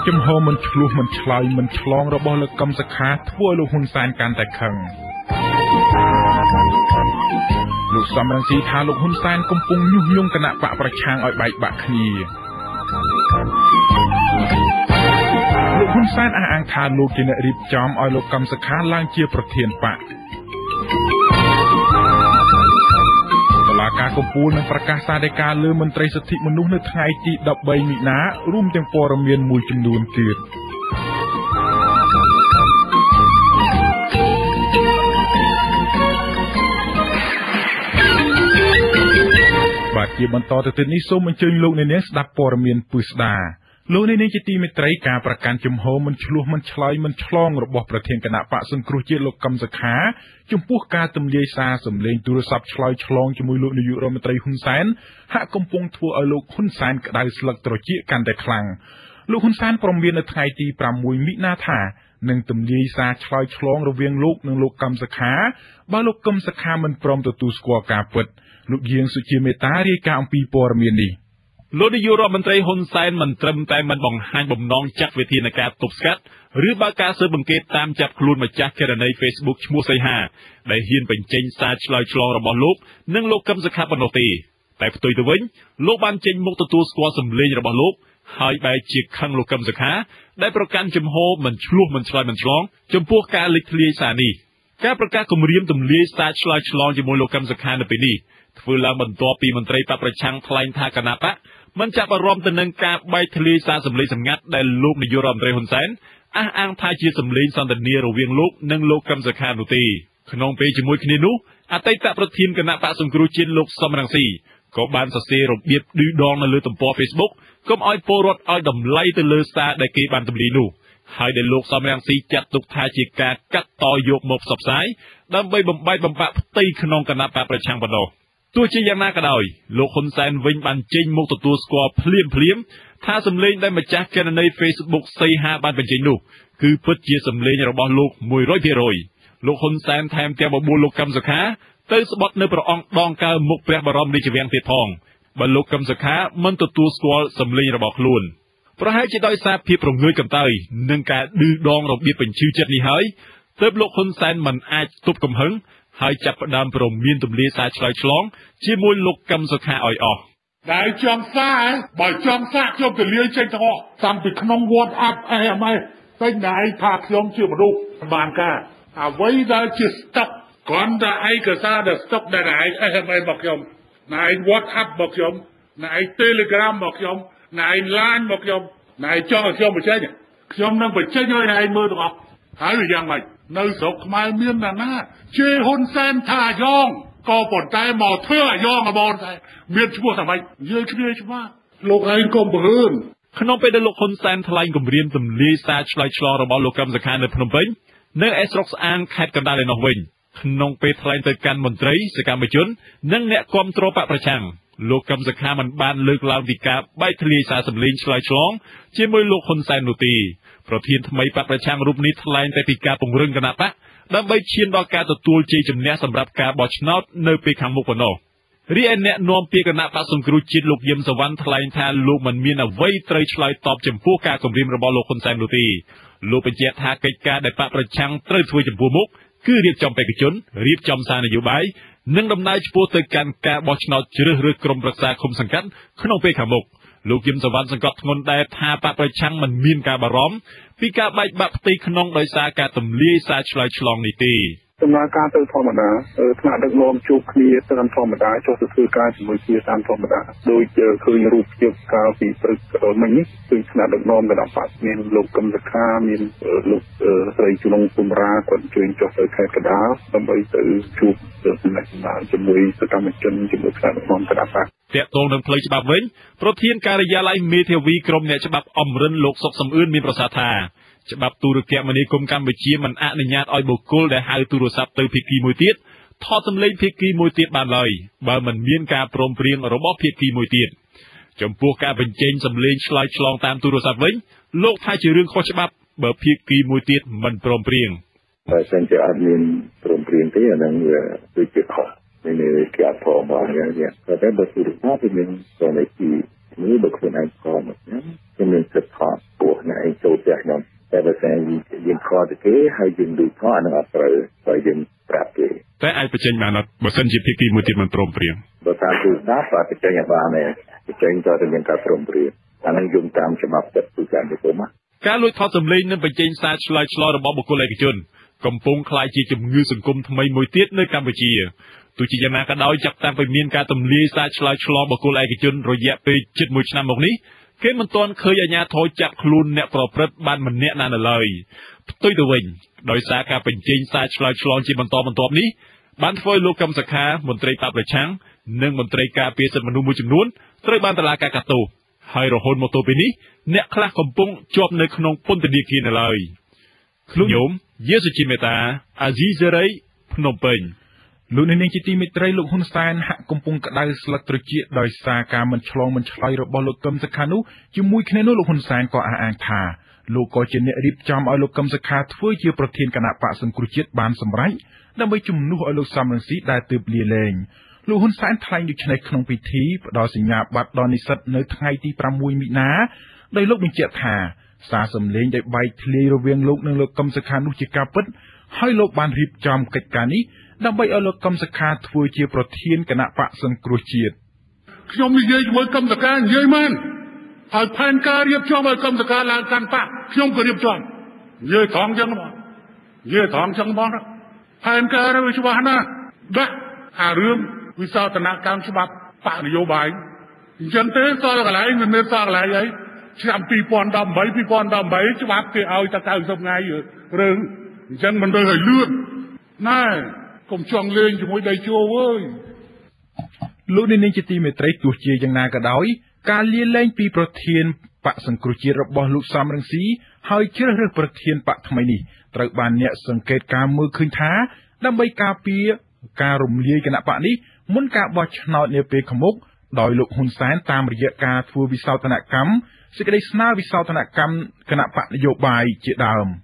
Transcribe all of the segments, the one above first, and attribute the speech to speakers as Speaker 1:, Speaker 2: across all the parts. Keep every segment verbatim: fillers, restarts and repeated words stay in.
Speaker 1: ចំហមិនឆ្លោះមិនឆ្លើយមិនឆ្លងរបស់លោកកឹមសុខាធ្វើឲ្យលោកហ៊ុនសែនកាន់តែខឹងលោកសំរងស៊ីថាលោកហ៊ុនសែនកំពុងញុះញង់គណៈបកប្រឆាំងឲ្យបែកបាក់គ្នាលោកហ៊ុនសែនអះអាងថាលោកជាអ្នករៀបចំឲ្យលោកកឹមសុខាឡើងជាប្រធានបកតុលាការកំពូលនឹងប្រកាសសាលដីកាលើមន្ត្រីសិទ្ធិមនុស្សនៅថ្ងៃទីដប់បីមិនិនារួមទាំងព័ត៌មានមួយចំនួនទៀតបាទជាបន្តទៅទៀតនេះសូមអញ្ជើញលោកអ្នកនាងស្ដាប់ព័ត៌មានពិស្ដាលោកអ្នកនាងជាទីមេត្រីការប្រកាន់ជំហរមិនឆ្លោះមិនឆ្លើយមិនឆ្លងរបស់ប្រធានគណៈបកសង្គ្រោះជាតិលោកកឹមសុខាចំពោះការទម្លាយសារសម្លេងទូរស័ព្ទឆ្លើយឆ្លងជាមួយលោកនាយករដ្ឋមន្ត្រីហ៊ុនសែនហាក់កំពុងធ្វើឲ្យលោកហ៊ុនសែនក្តៅស្លឹកត្រចៀកកាន់តែខ្លាំងលោកហ៊ុនសែនប្រមាននៅថ្ងៃទីប្រាំមួយមិនិនាថានឹងទម្លាយសារឆ្លើយឆ្លងរវាងលោកនិងលោកកឹមសុខាបើលោកកឹមសុខាមិនព្រមទទួលស្គាល់ការពិតលោកយាងសុជាមេតារាយការណ៍អំពីព័ត៌មាននេះលោកនាយករដ្ឋមន្ត្រីហ៊ុនសែនមិនត្រឹមតែមិនបង្ហាញបំណងចាត់វិធានការទប់ស្កាត់ឬបើកការស៊ើបអង្កេតតាមចាប់ខ្លួនម្ចាស់ករណី Facebook ឈ្មោះសីហាដែលហ៊ានបញ្ចេញសារឆ្លើយឆ្លងរបស់លោកនិងលោកកឹមសុខាប៉ុណ្ណោះទេតែផ្ទុយទៅវិញលោកបានចេញមុខទទួលស្គាល់សម្លេងរបស់លោកហើយបែរជាខឹងលោកកឹមសុខាដែលប្រកាន់ជំហរមិនឆ្លោះមិនឆ្លើយមិនឆ្លងចំពោះការលេចធ្លាយសារនេះការប្រកាសគម្រាមទម្លាយសារឆ្លើយឆ្លងជាមួយលោកកឹមសុខានៅពេលនេះធ្វើឡើងបន្ទាប់ពីមន្ត្រីបកប្រឆាំងថ្លែងថាគណៈបកមិនចាប់អារម្មណ៍ទៅនឹងការបែកធ្លាយសារសម្លេងសម្ងាត់ដែលលោកនាយករដ្ឋមន្ត្រីហ៊ុនសែនអះអាងថាជាសម្លេងសន្ទនារវាងលោកនិងលោកកឹមសុខានោះទេក្នុងពេលជាមួយគ្នានោះអតីតប្រធានគណៈបកសង្គ្រោះជាតិលោកសំរងស៊ីក៏បានសរសេររបៀបឌឺដងនៅលើទំព័រ Facebook កុំឲ្យពលរដ្ឋឲ្យតម្លៃទៅលើសារដែលគេបានទម្លាយនោះហើយដែលលោកសំរងស៊ីចាត់ទុកថាជាការកាត់តយកមកផ្សព្វផ្សាយដើម្បីបំបែកបំបាក់ផ្ទៃក្នុងគណៈបកប្រឆាំងប៉ុណ្ណោះទោះជាយ៉ាងណាក៏ដោយលោកហ៊ុនសែនវិញបានចេញមុខទទួលស្គាល់ភ្លាមភ្លាមថាសម្លេងដែលម្ចាស់គណនី Facebook សីហាបានបញ្ចេញនោះគឺពិតជាសម្លេងរបស់លោក មួយរយភាគរយ លោកហ៊ុនសែនថែមទាំងបបួលលោកកឹមសុខាទៅស្បត់នៅព្រះអង្គដងកើមុខព្រះបរមរាជវាំងទៀតផងបើលោកកឹមសុខាមិនទទួលស្គាល់សម្លេងរបស់ខ្លួនប្រហែលជាដោយសារភាពរងើយកំតើយនិងការឌឺដងរបៀបបញ្ឈឺចិត្តនេះហើយទើបលោកហ៊ុនសែនមិនអាចទប់កំហឹងហើយចាប់ផ្ដើមព្រមមានទម្លាយសារឆ្លើយឆ្លងជាមួយលោកកឹមសុខាឲ្យអស់
Speaker 2: ដែលចង់សារបើចង់សារខ្ញុំទៅលាយចេញទៅតាំងពីក្នុង WhatsApp អីអីពេញតែឯងថាខ្ញុំជាមនុស្សបានការអ្វីដែលជាស្តុកគ្រាន់តែឯកសារដែលស្តុកដែលឯងអីអីមកខ្ញុំណែឯង WhatsApp មកខ្ញុំណែឯង Telegram មកខ្ញុំណែឯង LINE មកខ្ញុំណែឯងចង់ឲ្យខ្ញុំបញ្ចេញខ្ញុំនឹងបញ្ចេញឲ្យឯងមើលទាំងអស់ហើយយ៉ាងម៉េចនៅស្រុកខ្មែរមានណាណាជេរហ៊ុនសែនថាអាយ៉ងក៏ប៉ុន្តែមកធ្វើអាយ៉ងមកបងតែមានឈ្មោះថាម៉េចយើងគ្នាច្បាស់លោកឯងកុំព្រឺន
Speaker 1: ក្នុងពេលដែលលោកហ៊ុនសែនថ្លែងគម្រាមទម្លាយសារឆ្លើយឆ្លងរបស់លោកកឹមសុខានៅភ្នំពេញនៅឯស្រុកស្អាងខេត្តកណ្ដាលឯនោះវិញក្នុងពេលថ្លែងទៅកាន់មន្ត្រីសកម្មជននិងអ្នកគាំទ្របកប្រឆាំងលោកកឹមសុខាមិនបានលើកឡើងពីការបែកធ្លាយសារសម្លេងឆ្លើយឆ្លងជាមួយលោកហ៊ុនសែននោះទេប្រធានថ្មីបកប្រឆាំងរូបនេះថ្លែងតែពីការពង្រឹងគណៈបកដើម្បីឈានដល់ការទទួលជ័យជំនះសម្រាប់ការបោះឆ្នោតនៅពេលខាងមុខប៉ុណ្ណោះរីឯអ្នកនាំពាក្យគណៈបកសង្គ្រោះជាតិលោកយឹមសវណ្ណថ្លែងថាលោកមិនមានអ្វីត្រូវឆ្លើយតបចំពោះការគម្រាមរបស់លោកហ៊ុនសែននោះទេលោកបញ្ជាក់ថាកិច្ចការដែលបកប្រឆាំងត្រូវធ្វើចំពោះមុខគឺរៀបចំបេក្ខជនរៀបចំសារនយោបាយនិងដំណើរឆ្ពោះទៅកាន់ការបោះឆ្នោតជ្រើសរើសក្រុមប្រឹក្សាឃុំសង្កាត់ក្នុងពេលខាងមុខលោកយឹមសវណ្ណសង្កត់ធ្ងន់ដែរថាបកប្រឆាំងមិនមានការបារម្ភពីការបែកបាក់ផ្ទៃក្នុងដោយសារការទម្លាយសារឆ្លើយឆ្លងនេះទេ
Speaker 3: ដំណើរការទៅធម្មតាថ្នាក់ដឹកនាំជួបគ្នាតាមធម្មតាចុះទៅធ្វើការជាមួយគ្នាតាមធម្មតាដោយឃើញរូបភាពកាលពីព្រឹកមិញនេះគឺថ្នាក់ដឹកនាំគណៈបកមានលោកកឹមសុខាមានលោកស្រីជំនងពុំរាគាត់ជួយចុះទៅខេត្តកណ្ដាលដើម្បីទៅជួបតំណែងជាមួយសកម្មជនជាមួយថ្នាក់ដឹកនាំគណៈបក
Speaker 1: តាក់ទងនឹងផ្លូវច្បាប់វិញប្រធានការិយាល័យមេធាវីក្រមអ្នកច្បាប់អមរិនលោកសុកសំអឿនមានប្រសាសន៍ថាច្បាប់ទូរគមនាគមន៍កម្ពុជាមិនអនុញ្ញាតឲ្យបុគ្គលដែលហៅទូរស័ព្ទទៅភាគីមួយទៀតថតសម្លេងភាគីមួយទៀតបានឡើយបើមិនមានការព្រមព្រៀងរបស់ភាគីមួយទៀតចំពោះការបញ្ចេញសម្លេងឆ្លើយឆ្លងតាមទូរស័ព្ទវិញលោកថាជារឿងខុសច្បាប់បើភាគីមួយទៀតមិនព្រមព្រៀង
Speaker 3: តែសិនជាអត់មានព្រមព្រៀងទេអានឹងវាគឺជាខុសនៃការព្រមរបស់យ៉ាងនេះតែបើទូរស័ព្ទវាមានស្ទើរតែពីមើលបើខ្លួនឯងខំហ្នឹងខ្ញុំមានសិទ្ធិថតពោះនៅឯចូលផ្ទះខ្ញុំតែបើសិនយើងខកទៅគេហើយយើងดูថតនឹងអត់ត្រូវបើយើងប្រាប់គេ
Speaker 1: តែអាចបញ្ចេញបានអត់បើសិនជាភាគីមួយទៀតមិនព្រមព្រៀង
Speaker 3: បើតាមទូរស័ព្ទអាចបញ្ចេញបានទេបញ្ចេញតើទៅមានការព្រមព្រៀងអានឹងយំតាមច្បាប់ទឹកទូរស័ព្ទទៅមក
Speaker 1: ការលួចថតសម្លេងនិងបញ្ចេញសារឆ្លើយឆ្លងរបស់បុគ្គលឯកជនកំពុងក្លាយជាជំងឺសង្គមថ្មីមួយទៀតនៅកម្ពុជាទោះជាយ៉ាងណាក៏ដោយចាប់តាំងពីមានការទម្លាយសារឆ្លើយឆ្លងបុគ្គលឯកជនរយៈពេលជិតមួយឆ្នាំមកនេះគេមិនទាន់ឃើញអាជ្ញាធរចាប់ខ្លួនអ្នកប្រព្រឹត្តបានម្នាក់ណានៅឡើយផ្ទុយទៅវិញដោយសារការបញ្ចេញសារឆ្លើយឆ្លងជាបន្តបន្ទាប់នេះបានធ្វើឲ្យលោកកឹមសុខាមន្ត្រីបកប្រឆាំងនិងមន្ត្រីការពារសិទ្ធិមនុស្សមួយចំនួនត្រូវបានតុលាការកាត់ទោសហើយរហូតមកទល់ពេលនេះអ្នកខ្លះកំពុងជាប់នៅក្នុងពន្ធនាគារនៅឡើយខ្ញុំយេសុជីមេតាអាស៊ីសេរីភ្នំពេញលោកនាងជាទីមេត្រីលោកហ៊ុនសែនហាក់កំពុងក្តៅស្លឹកត្រចៀកដោយសារការមិនឆ្លងមិនឆ្លើយរបស់លោកកឹមសុខានោះជាមួយគ្នានោះលោកហ៊ុនសែនក៏អះអាងថាលោកក៏ជាអ្នករៀបចំឲ្យលោកកឹមសុខាធ្វើជាប្រធានគណៈបកសង្គ្រោះជាតិបានសម្រេចដើម្បីជំនួសឲ្យលោកសំរងស៊ីដែលទើបលាលែងលោកហ៊ុនសែនថ្លែងដូចនេះក្នុងពិធីផ្ដល់សញ្ញាបត្រដល់និស្សិតនៅថ្ងៃទីប្រាំមួយមីនាដោយលោកបញ្ជាក់ថាសារសម្លេងដែលបែកធ្លាយរវាងលោកនិងលោកកឹមសុខានោះជាការពិតហើយលោកបានរៀបចំកិច្ចការនេះដើម្បីឲ្យលោកកឹមសុខាធ្វើជាប្រធានគណៈបកសង្គ្រោះជាតិ
Speaker 2: ខ្ញុំនិយាយជាមួយកឹមសុខានិយាយមែនហើយផែនការរៀបចំឲ្យកឹមសុខាឡើងកាន់បកខ្ញុំក៏រៀបចំនិយាយត្រង់ចឹងបងនិយាយត្រង់ចឹងបងផែនការវាច្បាស់ណាស់ដាក់អារឿងវិសោធនកម្មច្បាប់បកនយោបាយអញ្ចឹងទេសល់កន្លែងមិនមានសល់កន្លែងអីឆ្នាំពីរពាន់ដប់ប្រាំពីរពាន់ដប់ប្រាំច្បាប់គេឲ្យតែ九十ថ្ងៃរឿងអញ្ចឹងមិនទៅឲ្យលឿនណែកុំចង់លេងជាមួយដៃជួអើយ
Speaker 1: លោកនាងជាទីមេត្រីទោះជាយ៉ាងណាក៏ដោយការលាលែងពីប្រធានបកសង្គ្រោះជាតិរបស់លោកសំរងស៊ីហើយជ្រើសរើសប្រធានបកថ្មីនេះត្រូវបានអ្នកសង្កេតការមើលឃើញថាដើម្បីការពារការរំលាយគណៈបកនេះមុនការបោះឆ្នោតនាពេលខាងមុខដោយលោកហ៊ុនសែនតាមរយៈការធ្វើវិសោធនកម្មសេចក្តីស្នើវិសោធនកម្មគណៈបកនយោបាយជាដើម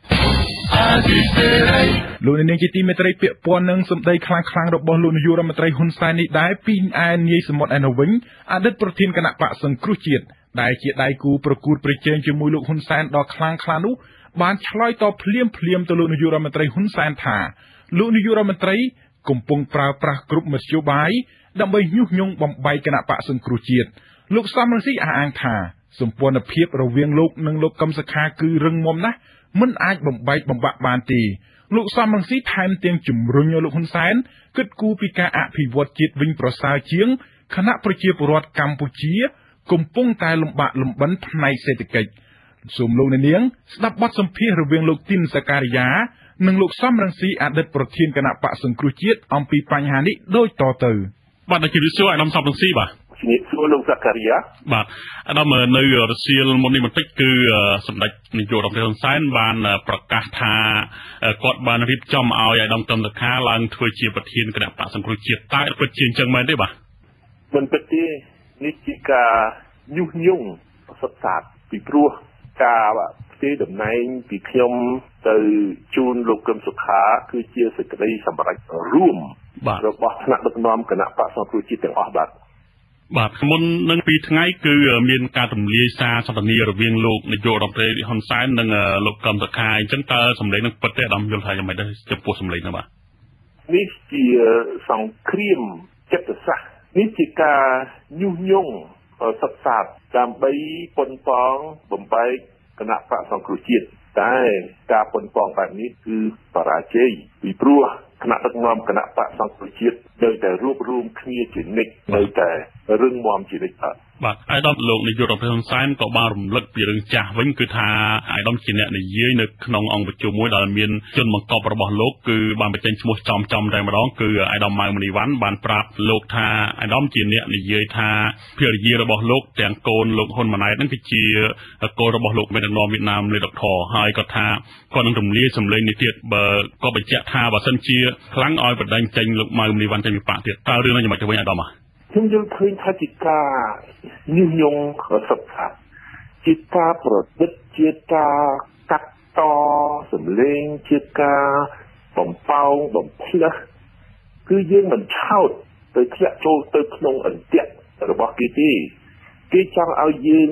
Speaker 1: លោកនាងជាទីមេត្រីពាក្យពាន់នឹងសម្ដីខ្លាំងខ្លាំងរបស់លោកនាយករដ្ឋមន្ត្រីហ៊ុនសែននេះដែរពីឯនាយសមុទ្រឯនោះវិញអតីតប្រធានគណៈបកសង្គ្រោះជាតិដែលជាដៃគូប្រកួតប្រជែងជាមួយលោកហ៊ុនសែនដ៏ខ្លាំងក្លានោះបានឆ្លើយតបភ្លាមភ្លាមទៅលោកនាយករដ្ឋមន្ត្រីហ៊ុនសែនថាលោកនាយករដ្ឋមន្ត្រីកំពុងប្រើប្រាស់គ្រប់មធ្យោបាយដើម្បីញុះញង់បំបែកគណៈបកសង្គ្រោះជាតិលោកសំរងស៊ីអះអាងថាសម្ព័ន្ធភាពរវាងលោកនិងលោកកឹមសុខាគឺរឹងមាំណាស់មិនអាចបំបែកបំបាក់បានទេលោកសំរងស៊ីថែមទាំងជំរុញឲ្យលោកហ៊ុនសែនគិតគូរពីការអភិវឌ្ឍជាតិវិញប្រសើរជាងគណៈប្រជាពលរដ្ឋកម្ពុជាកំពុងតែលំបាកលំបិនផ្នែកសេដ្ឋកិច្ចសូមលោកអ្នកនាងស្ដាប់បទសម្ភាសន៍រវាងលោកទីនសការីយ៉ានិងលោកសំរងស៊ីអតីតប្រធានគណៈបកសង្គ្រោះជាតិអំពីបញ្ហានេះដូចតទៅ
Speaker 2: បាទជំរាបសួរអាដាមសំរងស៊ីបាទ
Speaker 3: ជំរាបសួរលោកសការីយ៉ា
Speaker 2: បាទអាដាមនៅរសៀលមុននេះបន្តិចគឺសម្ដេចនាយករដ្ឋមន្ត្រីហ៊ុនសែនបានប្រកាសថាគាត់បានរៀបចំឲ្យអាដាមកឹមសុខាឡើងធ្វើជាប្រធានគណៈបកសង្គ្រោះជាតិតែពិតជាអញ្ចឹងមែនទេបាទ
Speaker 3: មិនពិតទេនេះជាការញុះញង់ប្រសិទ្ធសាស្ត្រពីព្រោះការផ្ទេរតំណែងពីខ្ញុំទៅជូនលោកកឹមសុខាគឺជាសេចក្តីសម្រេចរួមរបស់ថ្នាក់ដឹកនាំគណៈបកសង្គ្រោះជាតិទាំងអស់បាទ
Speaker 2: បាទមុននឹងពីរថ្ងៃគឺមានការទម្លាយសារសន្ទនារវាងលោកនាយករដ្ឋមន្ត្រីហ៊ុនសែននិងលោកកឹមសុខាអញ្ចឹងតើសម្លេងនឹងពិតទេអាដាមយល់ថាយ៉ាងម៉េចដែរចំពោះសម្លេងនោះបាទ
Speaker 3: នេះជាសង្គ្រាមចិត្តសាស្ត្រនេះជាការញុះញង់សិក្សាដើម្បីប៉ុនប៉ងបំបែកគណៈបកសង្គ្រោះជាតិតែការប៉ុនប៉ងបែបនេះគឺបរាជ័យពីព្រោះគណៈដឹកនាំគណៈបកសង្គ្រោះជាតិនៅតែរួបរวมគ្នាជានិច្ចនៅតែរឹងមាំជានិច្ចបាទ
Speaker 2: បាទអាយដាមលោកនាយករដ្ឋមន្ត្រីហ៊ុនសែនក៏បានរំលឹកពីរឿងចាស់វិញគឺថាអាយដាមជាអ្នកនិយាយនៅក្នុងអង្គប្រជុំមួយដែលមានជនបង្កប់របស់លោកគឺបានបញ្ចេញឈ្មោះចំចំតែម្ដងគឺអាយដាមម៉ៅមនីវ៉ាន់បានប្រាប់លោកថាអាយដាមជាអ្នកនិយាយថាភរិយារបស់លោកទាំងកូនលោកហ៊ុនម៉ាណែតហ្នឹងគឺជាកូនរបស់លោកមេដឹកនាំវៀតណាមលេដុកធរហើយក៏ថាគាត់នឹងរំលាយសម្លេងនេះទៀតបើក៏បញ្ជាក់ថាបើសិនជាខ្លាំងឲ្យបណ្ដឹងចេញលោកម៉ៅមនីវ៉ាន់ចេញពីបកទៀតតើរឿងនេះយ៉ាងម៉េចទៅវិញអាយដាម
Speaker 3: ខ្ញុំយល់ឃើញថាជាការញុះញង់សិក្សាជាការប្រឌិតជាការកាត់តសម្លេងជាការបំផោងបំផ្លើសគឺយើងមិនឆោតទៅធ្លាក់ចូលទៅក្នុងអន្ទាក់របស់គេទេគេចង់ឲ្យយើង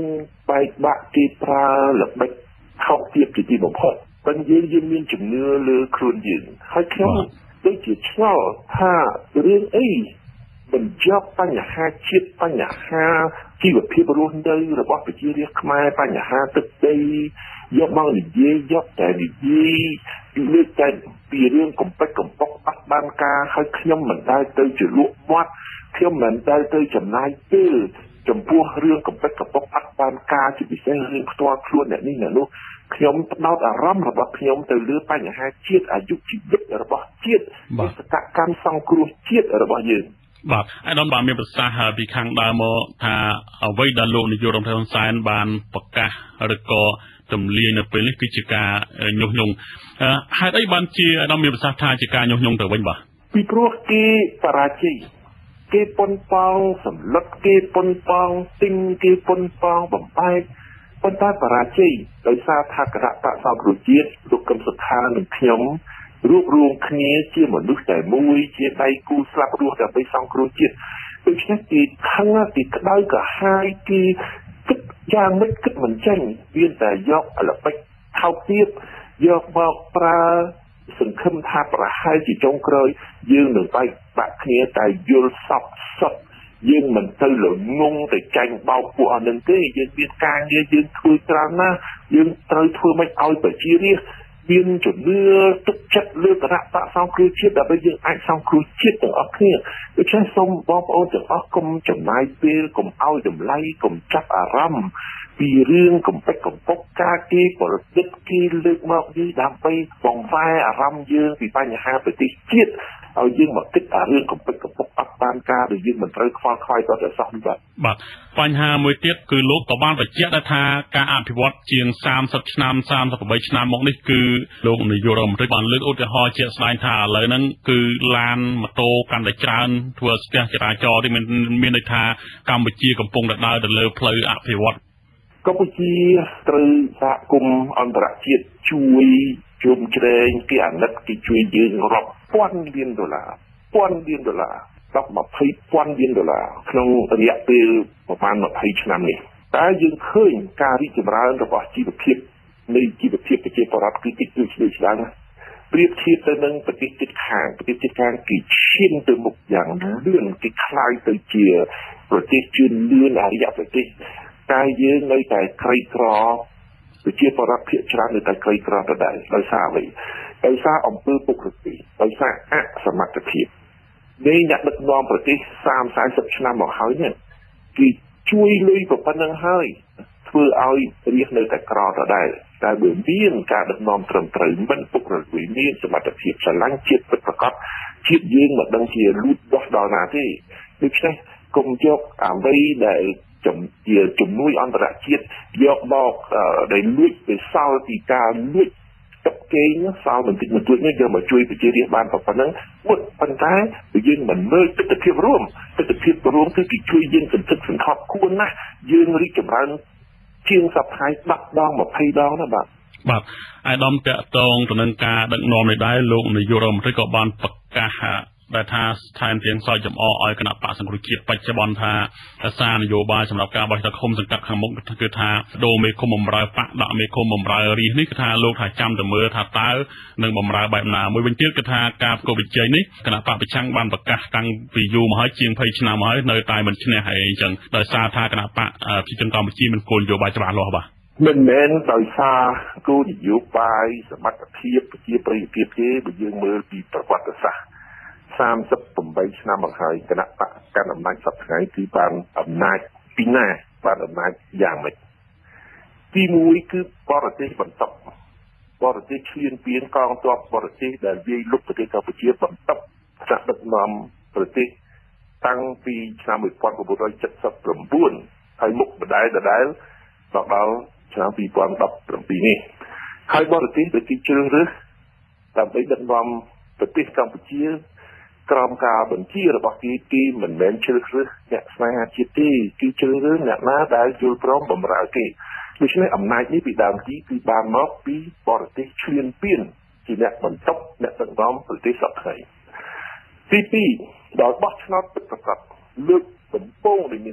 Speaker 4: បែកបាក់គេប្រើល្បិចខុសទៀតជាទីបំផុតប៉ុន្តែយើងយើងមានជំនឿលើខ្លួនយើងហើយខ្ញុំដូចជាឆ្ងល់ថារឿងអីបញ្ចប់បញ្ហាជាតិបញ្ហាជីវភាពរស់នៅរបស់ប្រជារាស្ត្រខ្មែរបញ្ហាទឹកដីយកមកនិយាយយកតែនិយាយលើកតែពីរឿងកំពេចកំប៉ុកអត់បានការហើយខ្ញុំមិនដែលទៅជាលក់មាត់ខ្ញុំមិនដែលទៅចំណាយពេលចំពោះរឿងកំពេចកំប៉ុកអត់បានការជាពិសេសរឿងផ្ទាល់ខ្លួនអ្នកនេះអ្នកនោះខ្ញុំផ្ដោតអារម្មណ៍របស់ខ្ញុំទៅលើបញ្ហាជាតិអាយុជីវិតរបស់ជាតិបេសកកម្មសង្គ្រោះជាតិរបស់យើង
Speaker 5: បាទអាដាមបានមានប្រសាសន៍ពីខាងដើមមកថាអ្វីដែលលោកនាយករដ្ឋមន្ត្រីហ៊ុនសែនបានប្រកាសឬក៏ទម្លាយនៅពេលនេះគឺជាការញុះញង់ហេតុអីបានជាអាដាមមានប្រសាសន៍ថាជាការញុះញង់ទៅវិញបាទ
Speaker 4: ពីព្រោះគេបរាជ័យគេប៉ុនប៉ងសម្លុតគេប៉ុនប៉ងទិញគេប៉ុនប៉ងបំបែកប៉ុន្តែបរាជ័យដោយសារថាគណៈបកសង្គ្រោះជាតិលោកកឹមសុខានិងខ្ញុំរួបរวมគ្នាជាមនុស្សតែមួយជាដៃគូស្លាប់រស់ដើម្បីសង្គ្រោះជាតិដូច្នេះគេខឹងគេក្តៅក្រហាយគេគិតយ៉ាងមិនគិតមិនចេញវាតែយកល្បិចថោកទៀតយកមកប្រើសង្ឃឹមថាប្រហែលជាចុងក្រោយយើងនឹងបែកបាក់គ្នាតែយល់សពសពយើងមិនទៅលងងទៅចាញ់បោកពួកអស់នឹងទេយើងមានការងារយើងធ្វើច្រើនណាស់យើងត្រូវធ្វើមិនឲ្យប្រជារាស្ត្រមានជំនឿទឹកចិត្តលើគណៈបកសង្គ្រោះជាតិដើម្បីយើងអាចសង្គ្រោះជាតិទាំងអស់គ្នាដូច្នេះសូមបងប្អូនទាំងអស់កុំចំណាយពេលកុំឲ្យតម្លៃកុំចាប់អារម្មណ៍ពីរឿងកំពេចកំពុកការគេប្រតិបគេលើកមកនេះដើម្បីបង្វែរអារម្មណ៍យើងពីបញ្ហាប្រទេសជាតិឲ្យយើងមកគិតអារឿងកំពេចកំពុកអត់បានការដែលយើងមិនត្រូវខ្វល់ខ្វាយតទៅសោះនេះបាទ
Speaker 5: បាទបញ្ហាមួយទៀតគឺលោកក៏បានបញ្ជាក់ដែរថាការអភិវឌ្ឍជាងសាមសិបឆ្នាំសាមសិបប្រាំបីឆ្នាំមកនេះគឺលោកនាយករដ្ឋមន្ត្រីបានលើកឧទាហរណ៍ជាក់ស្ដែងថាឥឡូវហ្នឹងគឺឡានម៉ូតូកាន់តែច្រើនធ្វើស្ទះចរាចរណ៍នេះមានមានន័យថាកម្ពុជាកំពុងតែដើរទៅលើផ្លូវអភិវឌ្ឍ
Speaker 4: កម្ពុជាត្រូវសហគមន៍អន្តរជាតិជួយជុំជ្រែងគេអាណិតគេជួយយើងរាប់ពាន់លានដុល្លារពាន់លានដុល្លារដល់ម្ភៃពាន់លានដុល្លារក្នុងរយៈពេលប្រហែលម្ភៃឆ្នាំនេះតែយើងឃើញការរីកចម្រើនរបស់ជីវភាពនៃជីវភាពប្រជាពលរដ្ឋគឺតិចតួចដូចច្រើនណាស់ប្រៀបធៀបទៅនឹងប្រទេសជិតខាងប្រទេសជិតខាងគេឈានទៅមុខយ៉ាងលឿនគេខ្លាយទៅជាប្រទេសជឿនលឿនអរិយប្រទេសតែយើងនៅតែក្រីក្រប្រជាពលរដ្ឋភាគច្រើននៅតែក្រីក្រដដែលដោយសារអ្វីដោយសារអំពើពុករលួយដោយសារអសមត្ថភាពនៃអ្នកដឹកនាំប្រទេសសាមសិប สี่สิบឆ្នាំមកហើយនេះគេជួយលុយប៉ុណ្ណឹងហើយធ្វើឲ្យរាជនៅតែក្រដដែលតែបើមានការដឹកនាំត្រឹមត្រូវមិនពុករលួយមានសមត្ថភាពស្រឡាញ់ជាតិពិតប្រាកដជាតិយើងមិនដឹងជាលូតលាស់ដល់ណាទេដូច្នេះកុំយកអ្វីដែលជាជំនួយអន្តរជាតិយកមកដែលលួចទៅសល់ពីការលួចទឹកគេងសល់បន្តិចបន្តួចនេះយកមកជួយប្រជារាស្ត្របានប៉ុណ្ណឹងប៉ុន្តែយើងមិនមើលទស្សនវិជ្ជារួមទស្សនវិជ្ជារួមគឺគេជួយយើងសន្ធឹកសន្ធាប់គួរណាស់យើងរីកចម្រើនជាងសប្តាហ៍ដប់ដងម្ភៃដងណាបាទ
Speaker 5: បាទអាយដាមតកតងទៅនឹងការដឹកនាំនេះដែរលោកនាយករដ្ឋមន្ត្រីក៏បានប្រកាសដែលថាស្ថានភាពសោយចំអឲ្យគណៈបកសង្គ្រោះជាតិបច្ចុប្បន្នថាសារនយោបាយសម្រាប់ការបោះឆ្នោតឃុំសង្កាត់ខាងមុខគឺថាដូរមេឃុំបម្រើបកដាក់មេឃុំបម្រើរាជនេះគឺថាលោកថាចាំតែមើលថាតើនឹងបម្រើបែបណាមួយវិញទៀតគឺថាការប្រកួតប្រជែងនេះគណៈបកប្រឆាំងបានប្រកាសតាំងពីយូរមកហើយជាងยี่สิบឆ្នាំមកហើយនៅតែមិនឈ្នះហើយអញ្ចឹងដោយសារថាគណៈបកប្រជាជនកម្ពុជាមានគោលនយោបាយច្បាស់លាស់បាទ
Speaker 4: មិនមែនដោយសារគោលនយោបាយសមត្ថភាពប្រជាប្រិយភាពទេបើយើងមើលពីប្រវត្តិសាស្ត្រសាមសិបប្រាំបីឆ្នាំមកហើយគណៈបកកាន់អំណាចសប្តាហ៍ថ្ងៃគឺបានអំណាចពីណាបានអំណាចយ៉ាងម៉េចទីមួយគឺបរទេសបន្តបរទេសឈ្លានពានកងទ័ពបរទេសដែលវាយលុកប្រទេសកម្ពុជាបន្តចាក់ដឹកនាំប្រទេសតាំងពីឆ្នាំmột nghìn chín trăm bảy mươi chínហើយមុខបដែលដដែលដល់ឆ្នាំhai nghìn mười bảyនេះហើយបរទេសដែលគេជ្រើសរើសដើម្បីដឹកនាំប្រទេសកម្ពុជាក្រមការបញ្ជារបស់គេគេមិនមែនជ្រើសរើសអ្នកស្នេហាជាតិទេគឺជ្រើសរើសអ្នកណាដែលយល់ព្រមបម្រើគេដូច្នេះអំណាចនេះពីដើមទីគឺបានមកពីបរទេសឈ្លានពានជាអ្នកបន្តអ្នកដឹកនាំប្រទេសសពថ្ងៃទីពីរដោយបោះឆ្នោតពិតប្រាកដលើកដំបូងដែលមាន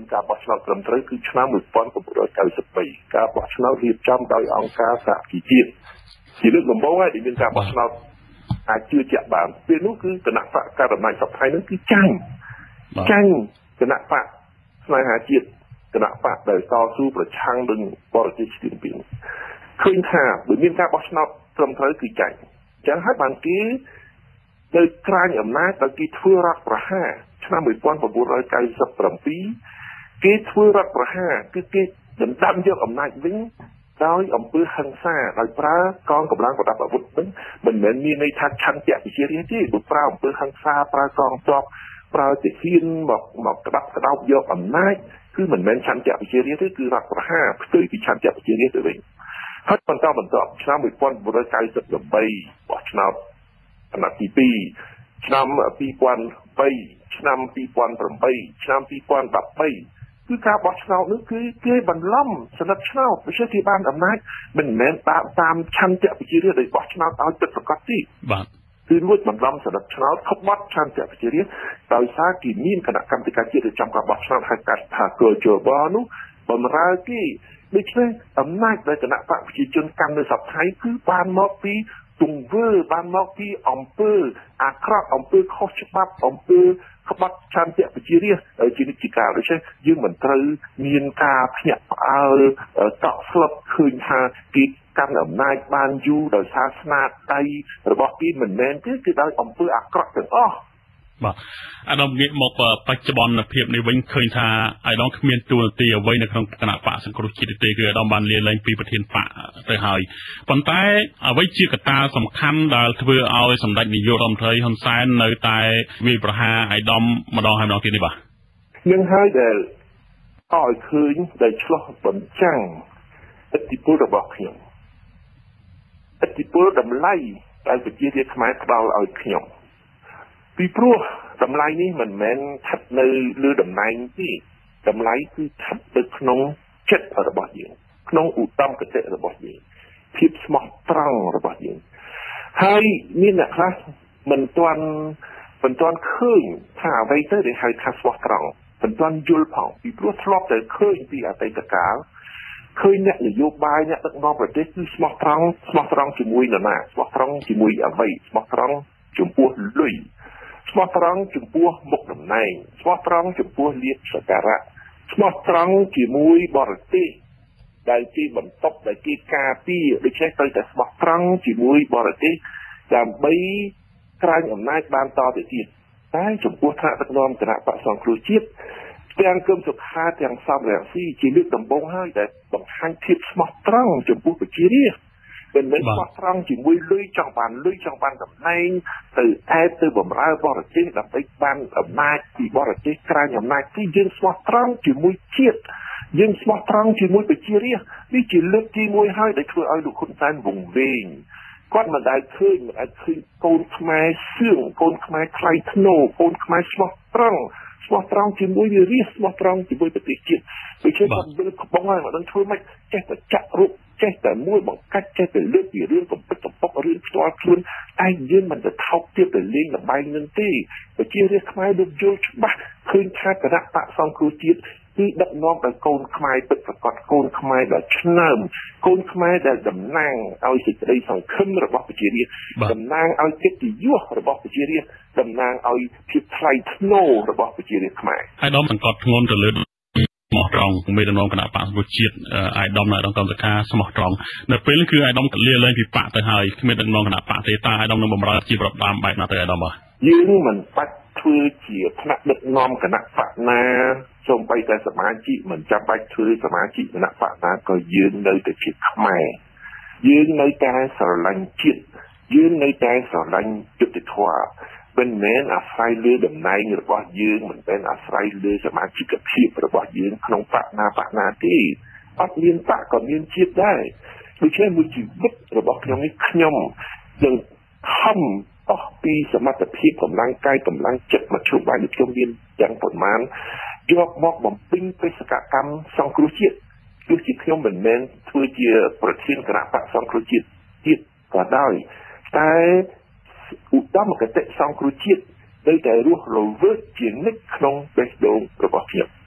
Speaker 4: ការបោះឆ្នោតត្រឹមត្រូវគឺឆ្នាំmột nghìn chín trăm chín mươi haiការបោះឆ្នោតរៀបចំដោយអង្គការសហជីវជាតិជាលើកដំបូងហើយដែលមានការបោះឆ្នោតអាចជឿជាក់បានពេលនោះគឺគណៈបកការអំណាចសព្វថ្ងៃនោះគឺចាញ់ចាញ់គណៈបកស្នេហាជាតិគណៈបកដែលតស៊ូប្រឆាំងនឹងបរទេសទីពីរឃើញថាបើមានការបោះឆ្នោតត្រឹមត្រូវគឺចាញ់អញ្ចឹងហើយបានគេនៅក្រាញអំណាចដោយគេធ្វើរដ្ឋប្រហារឆ្នាំmột nghìn chín trăm chín mươi bảyគេធ្វើរដ្ឋប្រហារគឺគេដណ្ដើមយកអំណាចវិញដោយអំពើហិង្សាដោយប្រើកងកម្លាំងប្រដាប់អាវុធវិញមិនមែនមានន័យថាឆន្ទៈវិជារាទេព្រោះប្រើអំពើហិង្សាប្រើកងទ័ពប្រើទាហានមកមកក្តាប់ក្តោបយកអំណាចគឺមិនមែនឆន្ទៈវិជារាទេគឺរដ្ឋប្រហារផ្ទុយពីឆន្ទៈវិជារាទៅវិញហើយបន្តបន្តឆ្នាំmột nghìn chín trăm chín mươi támបោះឆ្នោតអាណត្តិទីពីរឆ្នាំពីរពាន់បីឆ្នាំពីរពាន់ប្រាំបីឆ្នាំពីរពាន់ដប់បីគឺការបោះឆ្នោតនោះគឺគេបន្លំសន្និដ្ឋឆ្នោតវិជាគេបានអំណាចមិនមែនតាមតាមឆន្ទៈវិជារាដោយបោះឆ្នោតឲ្យពិតប្រាកដទេបាទគឺលួចបន្លំសន្និដ្ឋឆ្នោតខុសបាត់ឆន្ទៈវិជារាដោយសារគេមានគណៈកម្មាធិការជាតិរៀបចំការបោះឆ្នោតហៅកាត់ថាកោជបនោះបំរើគេដូច្នេះអំណាចដែលគណៈបកប្រជាជនកាន់នៅសប្តាហ៍គឺបានមកពីទង្វើបានមកពីអង្គើអាក្រក់អង្គើខុសច្បាប់អង្គើក្បត់ឆន្ទៈវិជារាជានិច្ចកាលដូច្នេះយើងមិនត្រូវមានការភ្ញាក់ផ្អើលតក់ស្លុតឃើញថាគេកាន់អំណាចបានយូរដោយសារស្នាដៃរបស់គេមិនមែនទេគឺដោយអង្គើអាក្រក់ទាំងអស់
Speaker 5: បាទអាដាមងាកមកបច្ចុប្បន្នភាពនេះវិញឃើញថាអាដាមគ្មានទួនាទីអ្វីនៅក្នុងគណៈបកសង្គ្រោះជាតិទេគឺអាដាមបានលាលែងពីប្រធានបកទៅហើយប៉ុន្តែអ្វីជាកត្តាសំខាន់ដែលធ្វើឲ្យសម្ដេចនាយករដ្ឋមន្ត្រីហ៊ុនសែននៅតែវាយប្រហារអាដាមម្ដងហើយម្ដងទៀតនេះបាទ
Speaker 4: នឹងហើយដែលឲ្យឃើញដែលឆ្លោះបញ្ចាំងឥទ្ធិពលរបស់ខ្ញុំឥទ្ធិពលតម្លៃដែលប្រជារាស្ត្រខ្មែរផ្ដល់ឲ្យខ្ញុំពីព្រោះតម្លៃនេះមិនមែនស្ថិតនៅលើតំណែងទេតម្លៃគឺស្ថិតនៅក្នុងចិត្តរបស់យើងក្នុងឧត្តមគតិរបស់យើងភាពស្មោះត្រង់របស់យើងហើយមានអ្នកខ្លះមិនទាន់មិនទាន់ឃើញថាអ្វីទៅដែលហៅថាស្មោះត្រង់មិនទាន់យល់ផងពីព្រោះធ្លាប់តែឃើញពីអតីតកាលឃើញអ្នកនយោបាយអ្នកដឹកនាំប្រទេសគឺស្មោះត្រង់ស្មោះត្រង់ជាមួយនរណាស្មោះត្រង់ជាមួយអ្វីស្មោះត្រង់ចំពោះលុយស្មោះត្រង់ចំពោះមុខតំណែងស្មោះត្រង់ចំពោះលៀបសក្ការៈស្មោះត្រង់ជាមួយបរទេសដែលគេបន្ទប់ដែលគេការពារដូច្នេះត្រូវតែស្មោះត្រង់ជាមួយបរទេសដើម្បីក្រាញអំណាចបានតទៅទៀតតែចំពោះថ្នាក់ដឹកនាំគណៈបក្សសង្គ្រោះជាតិទាំងគឹមសុខាទាំងសំរងស៊ីជាលើកដំបូងហើយដែលបង្ហាញភាពស្មោះត្រង់ចំពោះប្រជារាស្ត្រមិនមែនស្មោះត្រង់ជាមួយលុយចង់បានលុយចង់បានតំណែងទៅអែតទៅបំរើបរទេសដើម្បីបានអំណាចពីបរទេសក្រាញអំណាចទីយើងស្មោះត្រង់ជាមួយជាតិយើងស្មោះត្រង់ជាមួយប្រជារាស្ត្រនេះជាលើកទីមួយហើយដែលធ្វើឲ្យលោកហ៊ុនសែនវង្វេងគាត់មិនដែលឃើញមិនអាចឃើញកូនខ្មែរសឿងកូនខ្មែរថ្លៃថ្នូរកូនខ្មែរស្មោះត្រង់ស្មោះត្រង់ជាមួយរាស្ត្រស្មោះត្រង់ជាមួយប្រទេសជាតិដូច្នេះគាត់វិលក្បងហើយមិនដឹងធ្វើម៉េចចេះតែចាក់រូបចេះតែមួយបង្កាច់ចេះតែលើកពីរឿងកំពិតកំពុករឿងផ្ទាល់ខ្លួនឯងយើងមិនទៅថោកទៀតទៅលេងលបែងនឹងទេប្រជារាស្ត្រខ្មែរលោកយល់ច្បាស់ឃើញថាគណៈបកសង្គ្រោះជាតិគឺដឹកនាំដោយកូនខ្មែរពិតប្រាកដកូនខ្មែរដែលឆ្នើមកូនខ្មែរដែលតំណាងឲ្យសេចក្តីសង្ឃឹមរបស់ប្រជារាស្ត្រតំណាងឲ្យកិត្តិយសរបស់ប្រជារាស្ត្រតំណាងឲ្យភាពថ្លៃថ្នូររបស់ប្រជារាស្ត្រខ្មែរ
Speaker 5: ហើយដល់សង្កត់ធ្ងន់ទៅលើស្មោះត្រង់មេដឹកនាំគណៈបកសង្គ្រោះជាតិអាយដាមនៅក្នុងកម្មសខាស្មោះត្រង់នៅពេលគឺអាយដាមលាលែងពីបកទៅហើយគ្មានដឹកនាំគណៈបកទេតាអាយដាមនឹងបម្រើជាប្រដាមបែបណាទៅអាយដាមបាទ
Speaker 4: យើងមិនបាច់ធ្វើជាថ្នាក់ដឹកនាំគណៈបកណាសូម្បីតែសមាជិកមិនចាំបាច់ធ្វើសមាជិកគណៈបកណាក៏យើងនៅតែជាខ្មែរយើងនៅតែស្រឡាញ់ជាតិយើងនៅតែស្រឡាញ់យុត្តិធម៌មិនមែនអាស្រ័យលើតំណែងរបស់យើងមិនមែនអាស្រ័យលើសមាជិកភាពរបស់យើងក្នុងបកណាបកណាទេអត់មានបកក៏មានជាតិដែរដូច្នេះមួយជីវិតរបស់ខ្ញុំនេះខ្ញុំនឹងខំអស់ពីសមត្ថភាពកម្លាំងកាយកម្លាំងចិត្តមកជួបបានខ្ញុំមានយ៉ាងប្រមាណយកមកបំពេញបេសកកម្មសង្គ្រោះជាតិទោះជាខ្ញុំមិនមែនធ្វើជាប្រធានគណៈបកសង្គ្រោះជាតិទៀតក៏ដោយតែឧត្តមគតិសង្គ្រោះជាតិនៅតែរស់រវើកជានិច្ចក្នុងបេះដូងរបស់ខ្ញុំ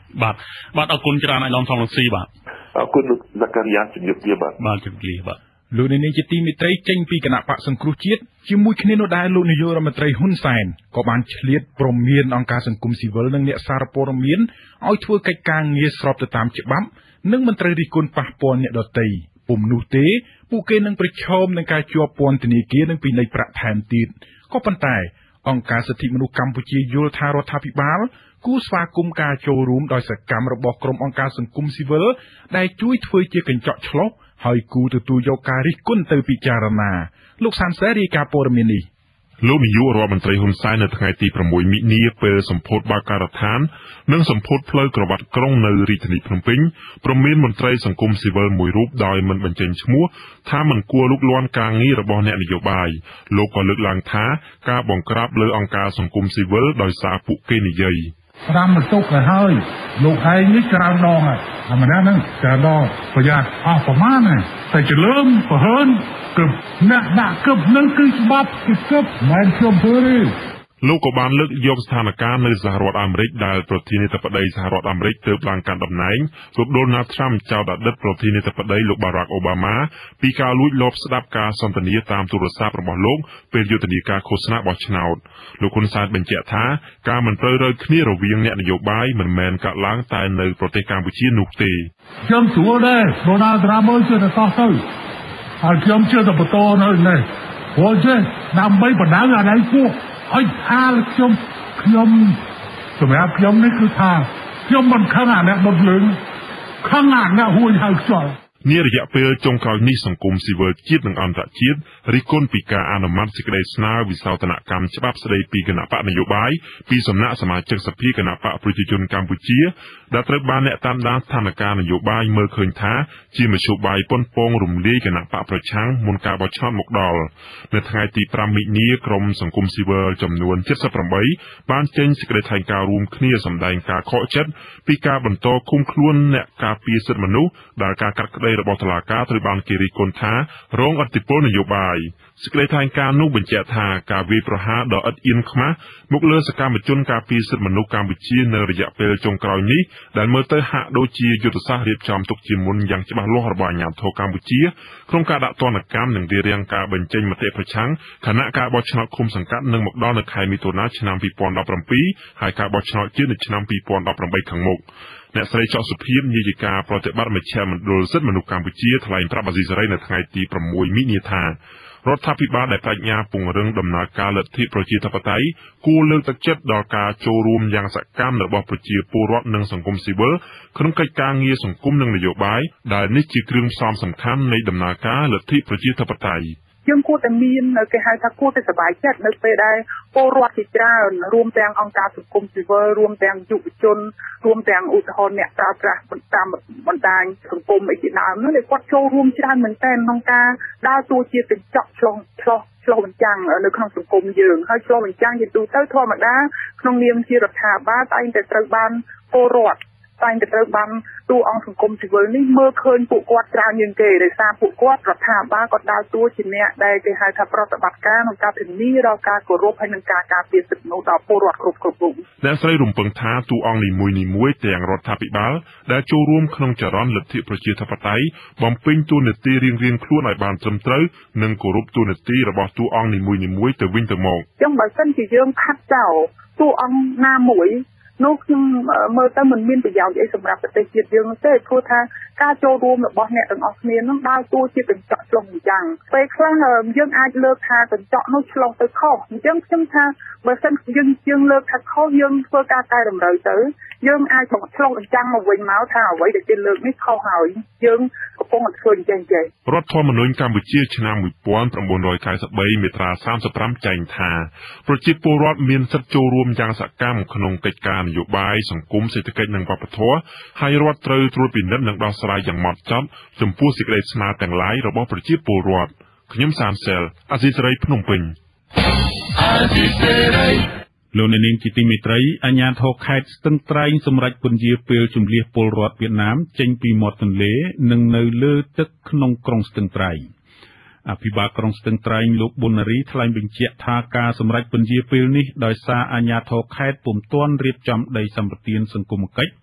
Speaker 5: បាទបាទអរគុណច្រើនអាយឡំសំរងស៊ីបាទ
Speaker 4: អរគុណលោកសក្ការីយ៉ាជំរាបលាបាទ
Speaker 5: បាទជំរាបលាបាទ
Speaker 1: លោកនាងជាទីមេត្រីចេញពីគណៈបកសង្គ្រោះជាតិជាមួយគ្នានោះដែរលោកនាយករដ្ឋមន្ត្រីហ៊ុនសែនក៏បានឆ្លៀតព្រមានអង្គការសង្គមស៊ីវិលនិងអ្នកសារព័ត៌មានឲ្យធ្វើកិច្ចការងារស្របទៅតាមច្បាប់និងមិនត្រូវរិះគន់ប៉ះពាល់អ្នកដទៃពុំនោះទេពួកគេនឹងប្រឈមនឹងការជាប់ពន្ធនាគារនិងពិន័យប្រាក់ថែមទៀតក៏ប៉ុន្តែអង្គការសិទ្ធិមនុស្សកម្ពុជាយល់ថារដ្ឋាភិបាលគូស្វាគមន៍ការចូលរួមដោយសកម្មរបស់ក្រុមអង្គការសង្គមស៊ីវិលដែលជួយធ្វើជាកញ្ចក់ឆ្លុះហើយគូទទួលយកការរិះគន់ទៅពិចារណាលោកសានសេរីការព័ត៌មាននេះ
Speaker 6: លោកនាយករដ្ឋមន្ត្រីហ៊ុនសែននៅថ្ងៃទី6មិនិនាពេលសម្ពោធបើកការដ្ឋាននិងសម្ពោធផ្លូវក្រវ៉ាត់ក្រុងនៅរាជធានីភ្នំពេញព្រមមានមន្ត្រីសង្គមស៊ីវិលមួយរូបដោយមិនបញ្ចេញឈ្មោះថាមិនគួរលុកលាន់ការងាររបស់អ្នកនយោបាយលោកក៏លើកឡើងថាការបង្ក្រាបលើអង្គការសង្គមស៊ីវិលដោយសារពួកគេនិយាយ
Speaker 2: ប្រាំបន្ទុកទៅហើយលោកឯងនេះច្រើនដងហើយអាម្នាក់ហ្នឹងច្រើនដងប្រយ័ត្នអស់ប្រមាណហើយតែច្លើមប្រហើនគឹបអ្នកដាក់គឹបនឹងគឺច្បាប់គឺគឹបមិនខ្ញុំធ្វើទេ
Speaker 6: លោកក៏បានលើកយកស្ថានភាពនៅសហរដ្ឋអាមេរិកដែលប្រធានាធិបតីសហរដ្ឋអាមេរិកទើបឡើងកាន់តំណែងលោក Donald Trump ចោទអតីតប្រធានាធិបតីលោក Barack Obama ពីការលួចលបស្ដាប់ការសន្ទនាតាមទូរស័ព្ទរបស់លោកពេលយុទ្ធនាការឃោសនាបោះឆ្នោតលោកហ៊ុនសែនបញ្ជាក់ថាការមិនត្រូវរើគ្នារវាងអ្នកនយោបាយមិនមែនកើតឡើងតែនៅប្រទេសកម្ពុជានោះទេ
Speaker 2: ខ្ញុំស្រួលដែរ Donald Trump មើលជឿតែតោះទៅហើយខ្ញុំជឿតែបន្តនៅនេះព្រោះចេះដើម្បីបណ្ដៅអានេះពួកឲ្យថាខ្ញុំខ្ញុំសម្រាប់ខ្ញុំនេះគឺថាខ្ញុំមិនខឹងអាអ្នកដុតលឿងខឹងអាអ្នកហួចហៅខ្យល់
Speaker 6: នារយៈពេលចុងក្រោយនេះសង្គមស៊ីវិលជាតិនិងអន្តរជាតិរិះគន់ពីការអនុម័តសេចក្តីស្នើវិសោធនកម្មច្បាប់ស្តីពីគណៈបកនយោបាយពីសំណាក់សមាជិកសភាគណៈបកប្រជាជនកម្ពុជាដែលត្រូវបានអ្នកតាមដានស្ថានភាពនយោបាយមើលឃើញថាជាមធ្យោបាយប៉ុនប៉ងរំលាយគណៈបកប្រឆាំងមុនការបោះឆ្នោតមកដល់នៅថ្ងៃទី5មិនិនាក្រុមសង្គមស៊ីវិលចំនួនเจ็ดสิบแปดបានចេញសេចក្តីថ្លែងការណ៍រួមគ្នាសម្ដែងការខកចិត្តពីការបន្តឃុំខ្លួនអ្នកការពារសិទ្ធិមនុស្សដែលការកាត់ក្តីរបស់តុលាការត្រូវបានគេរិះគន់ថារងឥទ្ធិពលនយោបាយសេចក្តីថ្លែងការណ៍នោះបញ្ជាក់ថាការវាយប្រហារដ៏ឥតអៀនខ្មាសមកលើសកម្មជនការពារសិទ្ធិមនុស្សកម្ពុជានៅរយៈពេលចុងក្រោយនេះដែលមើលទៅហាក់ដូចជាយុទ្ធសាស្ត្ររៀបចំទុកជាមុនយ៉ាងច្បាស់លាស់របស់អាជ្ញាធរកម្ពុជាក្នុងការដាក់ទណ្ឌកម្មនិងរារាំងការបញ្ចេញមតិប្រឆាំងខណៈការបោះឆ្នោតឃុំសង្កាត់នឹងមកដល់នៅខែមិថុនាឆ្នាំពីរពាន់ដប់ប្រាំពីរហើយការបោះឆ្នោតជាតិនៅឆ្នាំពីរពាន់ដប់ប្រាំបីខាងមុខអ្នកស្រីចောက်សុភីនាយិកាប្រតិបត្តិមជ្ឈមណ្ឌលសិទ្ធិមនុស្សកម្ពុជាថ្លែងប្រាប់អាស៊ីសេរីនៅថ្ងៃទី6មិនិនាថារដ្ឋាភិបាលដែលបញ្ញាពង្រឹងដំណើរការលទ្ធិប្រជាធិបតេយ្យគួរលើកទឹកចិត្តដល់ការចូលរួមយ៉ាងសកម្មរបស់ប្រជាពលរដ្ឋនិងសង្គមស៊ីវិលក្នុងកិច្ចការងារសង្គមនិងនយោបាយដែលនេះជាគ្រឿងផ្សំសំខាន់នៃដំណើរការលទ្ធិប្រជាធិបតេយ្យ
Speaker 7: យើងគួរតែមានគេហៅថាគួរតែសប្បាយចិត្តនៅពេលដែលពលរដ្ឋជាច្រើនរួមទាំងអង្គការសង្គមស៊ីវិលរួមទាំងយុវជនរួមទាំងឧទាហរណ៍អ្នកប្រើប្រាស់តាមបណ្ដាញសង្គមអីជាដើមនោះគាត់ចូលរួមច្រើនមែនទែនក្នុងការដើរតួជាកញ្ចក់ឆ្លងឆ្លោះឆ្លុះបញ្ចាំងនៅក្នុងសង្គមយើងហើយឆ្លុះបញ្ចាំងជាទូទៅធម្មតាក្នុងនាមជារដ្ឋាភិបាលតែងតែត្រូវបានពលរដ្ឋតែងតែត្រូវបានតួអង្គសង្គមស៊ីវិលនេះមើលឃើញពួកគាត់ច្រើនជាងគេដោយសារពួកគាត់រដ្ឋាភិបាលក៏ដើរតួជាអ្នកដែលគេហៅថាប្រតិបត្តិការក្នុងការធានាដល់ការគោរពហើយនិងការការពារសិទ្ធិមនុស្សដល់ពលរដ្ឋគ្រប់គ្រប់រូប
Speaker 6: អ្នកស្រីរំពឹងថាតួអង្គនីមួយៗទាំងរដ្ឋាភិបាលដែលចូលរួមក្នុងចរន្តលទ្ធិប្រជាធិបតេយ្យបំពេញតួនាទីរៀងៗខ្លួនឲ្យបានត្រឹមត្រូវនិងគោរពតួនាទីរបស់តួអង្គនីមួយៗទៅវិញទៅមក
Speaker 7: ចឹងបើសិនជាយើងផាត់ចោលតួអង្គណាមួយនោះខ្ញុំមើលទៅមិនមានប្រយោជន៍អីសម្រាប់ប្រទេសជាតិយើងទេព្រោះថាការចូលរួមរបស់អ្នកទាំងអស់គ្នានឹងដើរតួជាកញ្ចក់ឆ្លុះបញ្ចាំងពេលខ្លះយើងអាចលើកថាកញ្ចក់នោះឆ្លុះទៅខុសអញ្ចឹងខ្ញុំថាបើសិនយើងយើងលើកថាខុសយើងធ្វើការកែតម្រូវទៅយើងអាចមកឆ្លុះបញ្ចាំងមកវិញមកថាអ្វីដែលគេលើកនេះខុសហើយយើងកំពុងតែធ្វើអញ្ចឹងចេះ
Speaker 6: រដ្ឋធម្មនុញ្ញកម្ពុជាឆ្នាំmột nghìn chín trăm chín mươi baមាត្រាសាមសិបប្រាំចែងថាប្រជាពលរដ្ឋមានសិទ្ធិចូលរួមយ៉ាងសកម្មក្នុងកិច្ចការនយោបាយសង្គមសេដ្ឋកិច្ចនិងវប្បធម៌ហើយរដ្ឋត្រូវត្រួតពិនិត្យនិងដោះស្រាយយ៉ាងម៉ត់ចត់ចំពោះសេចក្តីស្នើទាំងឡាយរបស់ប្រជាពលរដ្ឋខ្ញុំសានសែលអាស៊ីសេរីភ្នំពេញ
Speaker 1: អាស៊ីសេរីលោកនាងជាទីមេត្រីអាជ្ញាធរខេត្តស្ទឹងត្រែងសម្រេចពន្យាពេលជម្លៀសពលរដ្ឋវៀតណាមចេញពីមាត់ទន្លេនិងនៅលើទឹកក្នុងក្រុងស្ទឹងត្រែងអភិបាលក្រុងស្ទឹងត្រែងលោកប៊ុននារីថ្លែងបញ្ជាក់ថាការសម្រេចពន្យាពេលនេះដោយសារអាជ្ញាធរខេត្តពុំទាន់រៀបចំដីសម្បត្តិសង្គមគិច្ច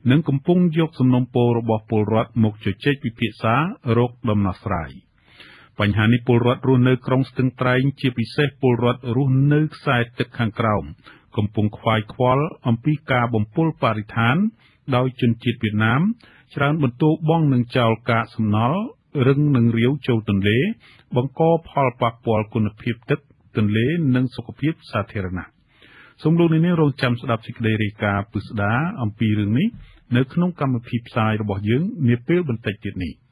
Speaker 8: និងកំពុងយកសំណុំពររបស់ពលរដ្ឋមកជជែកពិភាក្សារកដំណោះស្រាយបញ្ហានេះពលរដ្ឋរស់នៅក្រុងស្ទឹងត្រែងជាពិសេសពលរដ្ឋរស់នៅខ្សែទឹកខាងក្រោមកំពុងខ្វាយខ្វល់អំពីការបំពុលបរិស្ថានដោយជនជាតិវៀតណាមច្រើនបន្ទោបង់នឹងចោលកាកសំណល់រឹងនឹងរាវចូលទន្លេបង្កផលប៉ះពាល់គុណភាពទឹកទន្លេនិងសុខភាពសាធារណៈសូមលោកអ្នកនាងរងចាំស្ដាប់សេចក្តីរាយការណ៍ពិស្ដារអំពីរឿងនេះនៅក្នុងកម្មវិធីផ្សាយរបស់យើងនាពេលបន្តិចទៀតនេះ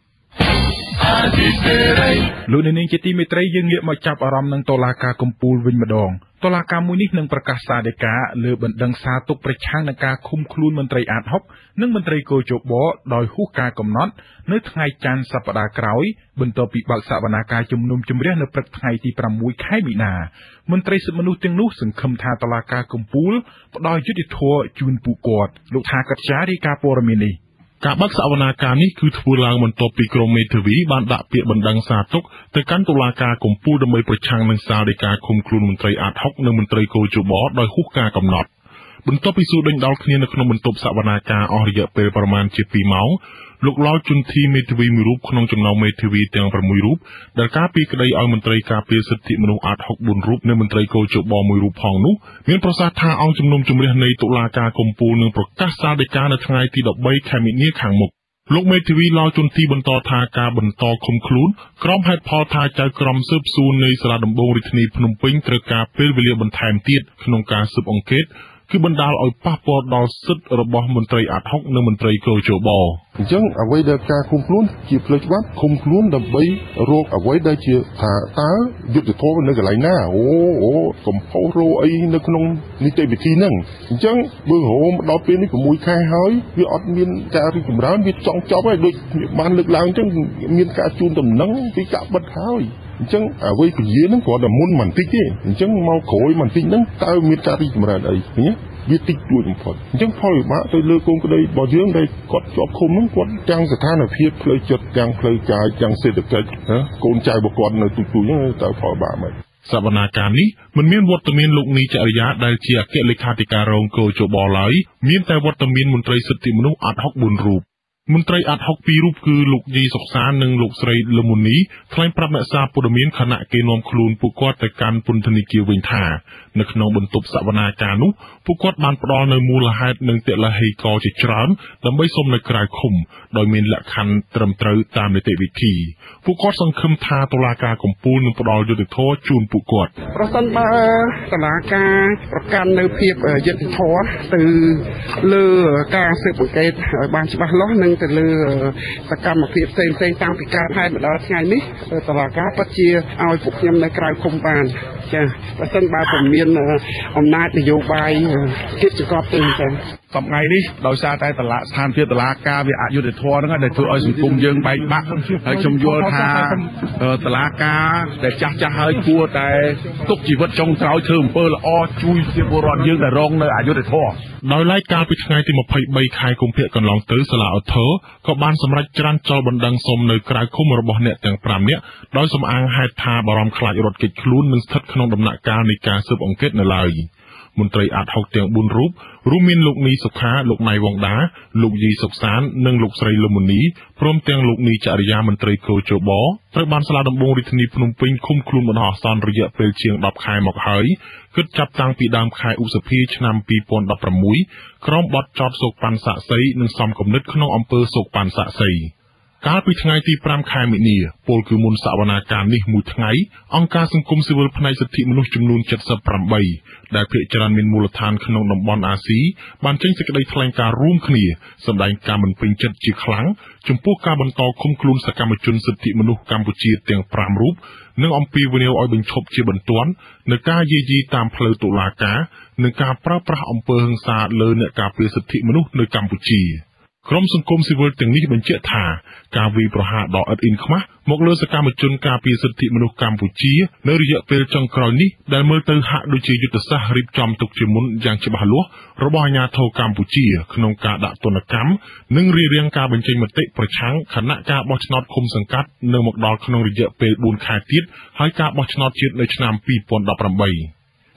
Speaker 8: លោកអ្នកនាងជាទីមេត្រីយើងងាកមកចាប់អារម្មណ៍នឹងតុលាការកំពូលវិញម្ដងតុលាការមួយនេះនឹងប្រកាសសាលដីកាលើបណ្ដឹងសារទុកប្រឆាំងនឹងការឃុំខ្លួនមន្ត្រីអាតហុកនិងមន្ត្រីគយជបដោយហួសការកំណត់នៅថ្ងៃច័ន្ទសប្តាហ៍ក្រោយបន្ទាប់ពីបើកសវនាការជំនុំជម្រះនៅព្រឹកថ្ងៃទីប្រាំមួយខែមីនាមន្ត្រីសិទ្ធិមនុស្សទាំងនោះសង្ឃឹមថាតុលាការកំពូលផ្ដល់យុត្តិធម៌ជូនពួកគាត់លោកថាកត្យារាយការណ៍ព័ត៌មាននេះ
Speaker 6: ការបើកសវនាការនេះគឺធ្វើឡើងបន្ទាប់ពីក្រុមមេធាវីបានដាក់ពាក្យបណ្ដឹងសារទុកទៅកាន់តុលាការកំពូលដើម្បីប្រឆាំងនឹងសារដីកាឃុំខ្លួនមន្ត្រីអាតហុកនិងមន្ត្រីគយជបដោយហួសការកំណត់បន្ទាប់ពីសួរដេញដោលគ្នានៅក្នុងបន្ទប់សវនាការអស់រយៈពេលប្រមាណជាពីរម៉ោងលោកឡោជុនធីមេធាវីមួយរូបក្នុងចំណោមមេធាវីទាំងប្រាំមួយរូបដែលការពីក្តីឲ្យមន្ត្រីការពារសិទ្ធិមនុស្សអាតហុកបួនរូបនិងមន្ត្រីគយជបមួយរូបផងនោះមានប្រសាសន៍ថាអង្គជំនុំជម្រះនៃតុលាការកំពូលនឹងប្រកាសសាលដីកានៅថ្ងៃទីដប់បីខែមីនាខាងមុខលោកមេធាវីឡោជុនធីបន្តថាការបន្តឃុំខ្លួនក្រុមហេតុផលថាចៅក្រមស៊ើបសួរនៃសាលាដំបងរាជធានីភ្នំពេញត្រូវការពេលវេលាបន្ថែមទៀតក្នុងការស៊ើបអង្កេតគឺបណ្ដាលឲ្យប៉ះពាល់ដល់សិទ្ធិរបស់មន្ត្រីអាតហុកនិងមន្ត្រីគយជបអញ្ចឹងអ្វីដែលការឃុំខ្លួនជាផ្លូវច្បាប់ឃុំខ្លួនដើម្បីរកអ្វីដែលជាថាតើយុត្តិធម៌នៅកន្លែងណាអូអូកំផុសរោអីនៅក្នុងនីតិវិធីហ្នឹងអញ្ចឹងបើរោមដល់ពេលនេះប្រាំមួយខែហើយវាអត់មានការរីកចម្រើនវាចង់ចប់ហើយដូចបានលើកឡើងអញ្ចឹងមានការជូនដំណឹងពីការបិទហើយអញ្ចឹងអ្វីពជាហ្នឹងគ្រាន់តែមុនបន្តិចទេអញ្ចឹងមកក្រោយបន្តិចហ្នឹងតើមានការរីកចម្រើនអីឃើញវាតិចតួចបំផុតអញ្ចឹងផលវិបាកទៅលើកូនក្តីរបស់យើងដែលគាត់ជាប់ឃុំហ្នឹងគាត់ទាំងស្ថានភាពផ្លូវចិត្តទាំងផ្លូវកាយទាំងសេដ្ឋកិច្ចណាកូនចៅរបស់គាត់នៅទូទូហ្នឹងតើផលវិបាកមិនសវនាការនេះមិនមានវត្តមានលោកនីចរិយាដែលជាអគ្គលេខាធិការរងគយជបឡើយមានតែវត្តមានមន្ត្រីសិទ្ធិមនុស្សអាតហុកបួនរូបមន្ត្រីអាតហុកពីររូបគឺលោកយីសុកសាននិងលោកស្រីលឹមមុនីថ្លែងប្រាប់អ្នកសារព័ត៌មានខណៈគេនាំខ្លួនពួកគាត់ទៅកាន់ពន្ធនាគារវិញថានៅក្នុងបន្ទប់សវនាការនោះពួកគាត់បានផ្ដល់នៅមូលហេតុនិងទិលហេកជាច្រើនដើម្បីសុំនៅក្រៅឃុំដោយមានលក្ខខណ្ឌត្រឹមត្រូវតាមនីតិវិធីពួកគាត់សង្ឃឹមថាតុលាការកំពូលនឹងផ្ដល់យុត្តិធម៌ជូនពួកគាត់
Speaker 9: ប្រសិនបើតុលាការប្រកាន់នៅភាពយុត្តិធម៌ទៅលើការស៊ើបអង្កេតឲ្យបានច្បាស់លាស់និងទៅលើសកម្មភាពផ្សេងផ្សេងតាំងពីកើតហេតុមកដល់ថ្ងៃនេះតុលាការពិតជាឲ្យពួកខ្ញុំនៅក្រៅឃុំបានចាបើសិនបើពុំមានអំណាចនយោបាយគិតចង្កប់ទេចា
Speaker 8: ថ្ងៃនេះដោយសារតែតឡាស្ថានភាពតឡាការវាអយុត្តិធម៌ហ្នឹងដែលធ្វើឲ្យសង្គមយើងបែកបាក់ហើយខ្ញុំយល់ថាតឡាការដែលចាស់ចាស់ហើយគួរតែទុកជីវិតចុងក្រោយធ្វើអំពើល្អជួយជាពលរដ្ឋយើងដែលរងនៅអយុត្តិធម៌
Speaker 6: ដោយឡែកកាលពីថ្ងៃទីម្ភៃបីខែកុម្ភៈកន្លងទៅសាលាឧទ្ធរក៏បានសម្រេចច្រានចោលបណ្ដឹងសុំនៅក្រៅឃុំរបស់អ្នកទាំងប្រាំនាក់ដោយសំអាងហេតុថាបារម្ភខ្លាចរត់គេចខ្លួននិងស្ថិតក្នុងដំណាក់កាលនៃការស៊ើបអង្កេតនៅឡើយមន្ត្រីអាតហុកទាំងបួនរូបរួមមានលោកនីសុខាលោកណៃវងដាលោកយីសុកសាននិងលោកស្រីលឹមមុនីព្រមទាំងលោកនីចរិយាមន្ត្រីគយជបត្រូវបានសាលាដំបងរាជធានីភ្នំពេញឃុំខ្លួនបណ្ដោះអាសន្នរយៈពេលជាងដប់ខែមកហើយគិតចាប់តាំងពីដើមខែឧសភាឆ្នាំពីរពាន់ដប់ប្រាំមួយក្រោមបទចោទសោកប៉ាន់សាក់សីនិងសំគំនិតក្នុងអំពើសោកប៉ាន់សាក់សីកាលពីថ្ងៃទីប្រាំខែមីនាពលគឺមុនសវនាការនេះមួយថ្ងៃអង្គការសង្គមស៊ីវិលផ្នែកសិទ្ធិមនុស្សចំនួន 칠십八 ដែលភាគច្រើនមានមូលដ្ឋានក្នុងតំបន់អាស៊ីបានចេញសេចក្តីថ្លែងការណ៍រួមគ្នាសម្ដែងការមិនពេញចិត្តជាខ្លាំងចំពោះការបន្តឃុំខ្លួនសកម្មជនសិទ្ធិមនុស្សកម្ពុជាទាំងប្រាំរូបនិងអំពាវនាវឲ្យបញ្ឈប់ជាបន្ទាន់នៅការយាយីតាមផ្លូវតុលាការនិងការប្រើប្រាស់អំពើហិង្សាលើអ្នកការពារសិទ្ធិមនុស្សនៅកម្ពុជាក្រុមសង្គមស៊ីវិលទាំងនេះបញ្ជាក់ថាការវាយប្រហារដ៏ឥតអ៊ីនខ្មាស់មកលើសកម្មជនការពារសិទ្ធិមនុស្សកម្ពុជានៅរយៈពេលចុងក្រោយនេះដែលមើលទៅហាក់ដូចជាយុទ្ធសាស្ត្ររៀបចំទុកជាមុនយ៉ាងច្បាស់លាស់របស់អាជ្ញាធរកម្ពុជាក្នុងការដាក់ទណ្ឌកម្មនិងរារាំងការបញ្ចេញមតិប្រឆាំងគណៈការបោះឆ្នោតឃុំសង្កាត់នៅមកដល់ក្នុងរយៈពេលបួនខែទៀតហើយការបោះឆ្នោតជាតិនៅឆ្នាំពីរពាន់ដប់ប្រាំបីព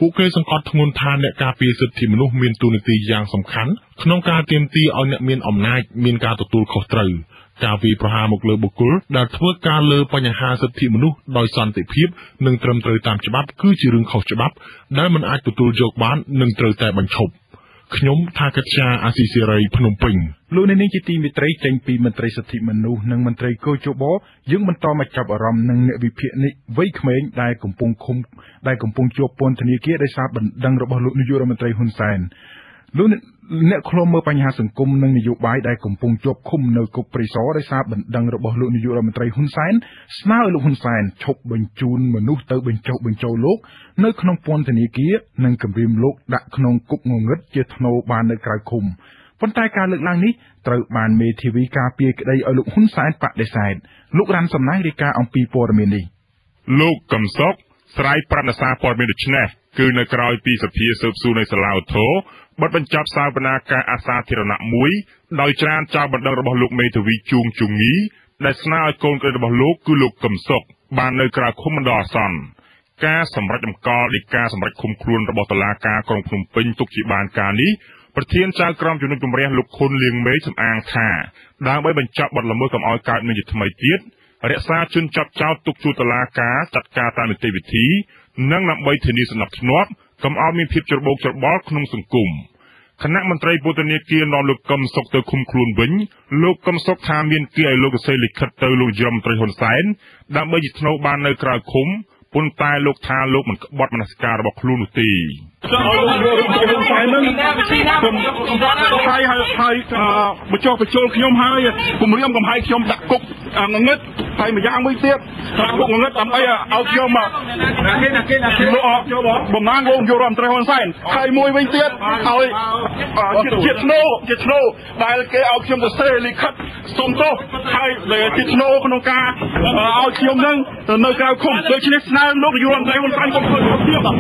Speaker 6: ពួកគេសង្កត់ធ្ងន់ថាអ្នកការពារសិទ្ធិមនុស្សមានតួនាទីយ៉ាងសំខាន់ក្នុងការទាមទារឲ្យអ្នកមានអំណាចមានការទទួលខុសត្រូវការវាយប្រហារមកលើបុគ្គលដែលធ្វើការលើបញ្ហាសិទ្ធិមនុស្សដោយសន្តិភាពនិងត្រឹមត្រូវតាមច្បាប់គឺជារឿងខុសច្បាប់ដែលមិនអាចទទួលយកបាននិងត្រូវតែបញ្ឈប់ខ្ញុំថាកិត្យាអាស៊ីសេរីភ្នំពេញ
Speaker 1: លោកអ្នកនាងជាទីមេត្រីចេញពីមន្ត្រីសិទ្ធិមនុស្សនិងមន្ត្រីកោជបយើងបន្តមកចាប់អារម្មណ៍នឹងអ្នកវិភាគនេះវ័យក្មេងដែលកំពុងឃុំដែលកំពុងជាប់ពន្ធនាគារដោយសារបណ្ដឹងរបស់លោកនាយករដ្ឋមន្ត្រីហ៊ុនសែនលោកអ្នកឃ្លាំមើលបញ្ហាសង្គមនិងនយោបាយដែលកំពុងជាប់ឃុំនៅគុកព្រៃសរដោយសារបណ្ដឹងរបស់លោកនាយករដ្ឋមន្ត្រីហ៊ុនសែនស្នើឲ្យលោកហ៊ុនសែនឈប់បញ្ជូនមនុស្សទៅបញ្ចុះបញ្ចូលលោកនៅក្នុងពន្ធនាគារនិងគម្រាមលោកដាក់ក្នុងគុកងងឹតជាថ្នូរបាននៅក្រៅឃុំប៉ុន្តែការលើកឡើងនេះត្រូវបានមេធាវីការពារក្តីឲ្យលោកហ៊ុនសែនបដិសេធលោករ៉ាន់សំណាងរាយការណ៍អំពីព័ត៌មាននេះ
Speaker 6: លោកកឹមសុខស្រាយប្រាប់សារព័ត៌មានដូចនេះគឺនៅក្រៅពីសភាស៊ើបសួរនៃសាលាឧទ្ធរណ៍បិទបញ្ចប់សវនាការអាសាធារណៈមួយដោយច្រានចោលបណ្ដឹងរបស់លោកមេធាវីជួងជងីដែលស្នើឲ្យកូនក្រីរបស់លោកគឺលោកកឹមសុខបាននៅក្រៅឃុំបណ្ដោះអាសន្នការសម្រេចតម្កល់នៃការសម្រេចឃុំខ្លួនរបស់តុលាការក្រុងភ្នំពេញទុកជាបានការនេះប្រធានចៅក្រមជំនុំជម្រះលោកខុនលៀងមេសំអាងថាដើម្បីបញ្ចប់បទល្មើសកុំឲ្យកើតមានជាថ្មីទៀតរក្សាជនចាប់ចោទទុកជួតុលាការចាត់ការតាមនីតិវិធីនិងដើម្បីធានាសណ្ដាប់ធ្នាប់កុំឲ្យមានភាពច្របូកច្របល់ក្នុងសង្គមគណៈមន្ត្រីពន្ធនាគារនាំលោកកឹមសុខទៅឃុំខ្លួនវិញលោកកឹមសុខថាមានគេឲ្យលោកសេលិខិតទៅលោកយមត្រីហ៊ុនសែនដើម្បីជាថ្នូវបាននៅក្រៅឃុំប៉ុន្តែលោកថាលោកមិនក្បត់មនសិការរបស់ខ្លួននោះទេ
Speaker 2: ចង់ឲ្យលោកហ៊ុនសែននឹងខ្ញុំហើយហើយបញ្ចុះបញ្ចូលខ្ញុំហើយគម្រាមកំហែងខ្ញុំដាក់គុកងងឹតហើយម្យ៉ាងមួយទៀតដាក់គុកងងឹតដើម្បីឲ្យខ្ញុំមកគេណាគេណាគេលោកបំណាងលោកយករដ្ឋមន្ត្រីហ៊ុនសែនហើយមួយវិញទៀតឲ្យជាឆ្នោជាឆ្នោដែលគេឲ្យខ្ញុំទៅសេលិខិតសុំទោសហើយជាឆ្នោក្នុងការឲ្យខ្ញុំនឹងនៅក្រៅឃុំដូច្នេះស្នើលោកនាយករដ្ឋមន្ត្រីហ៊ុនសែនកុំធ្វើទៀត
Speaker 6: តាក់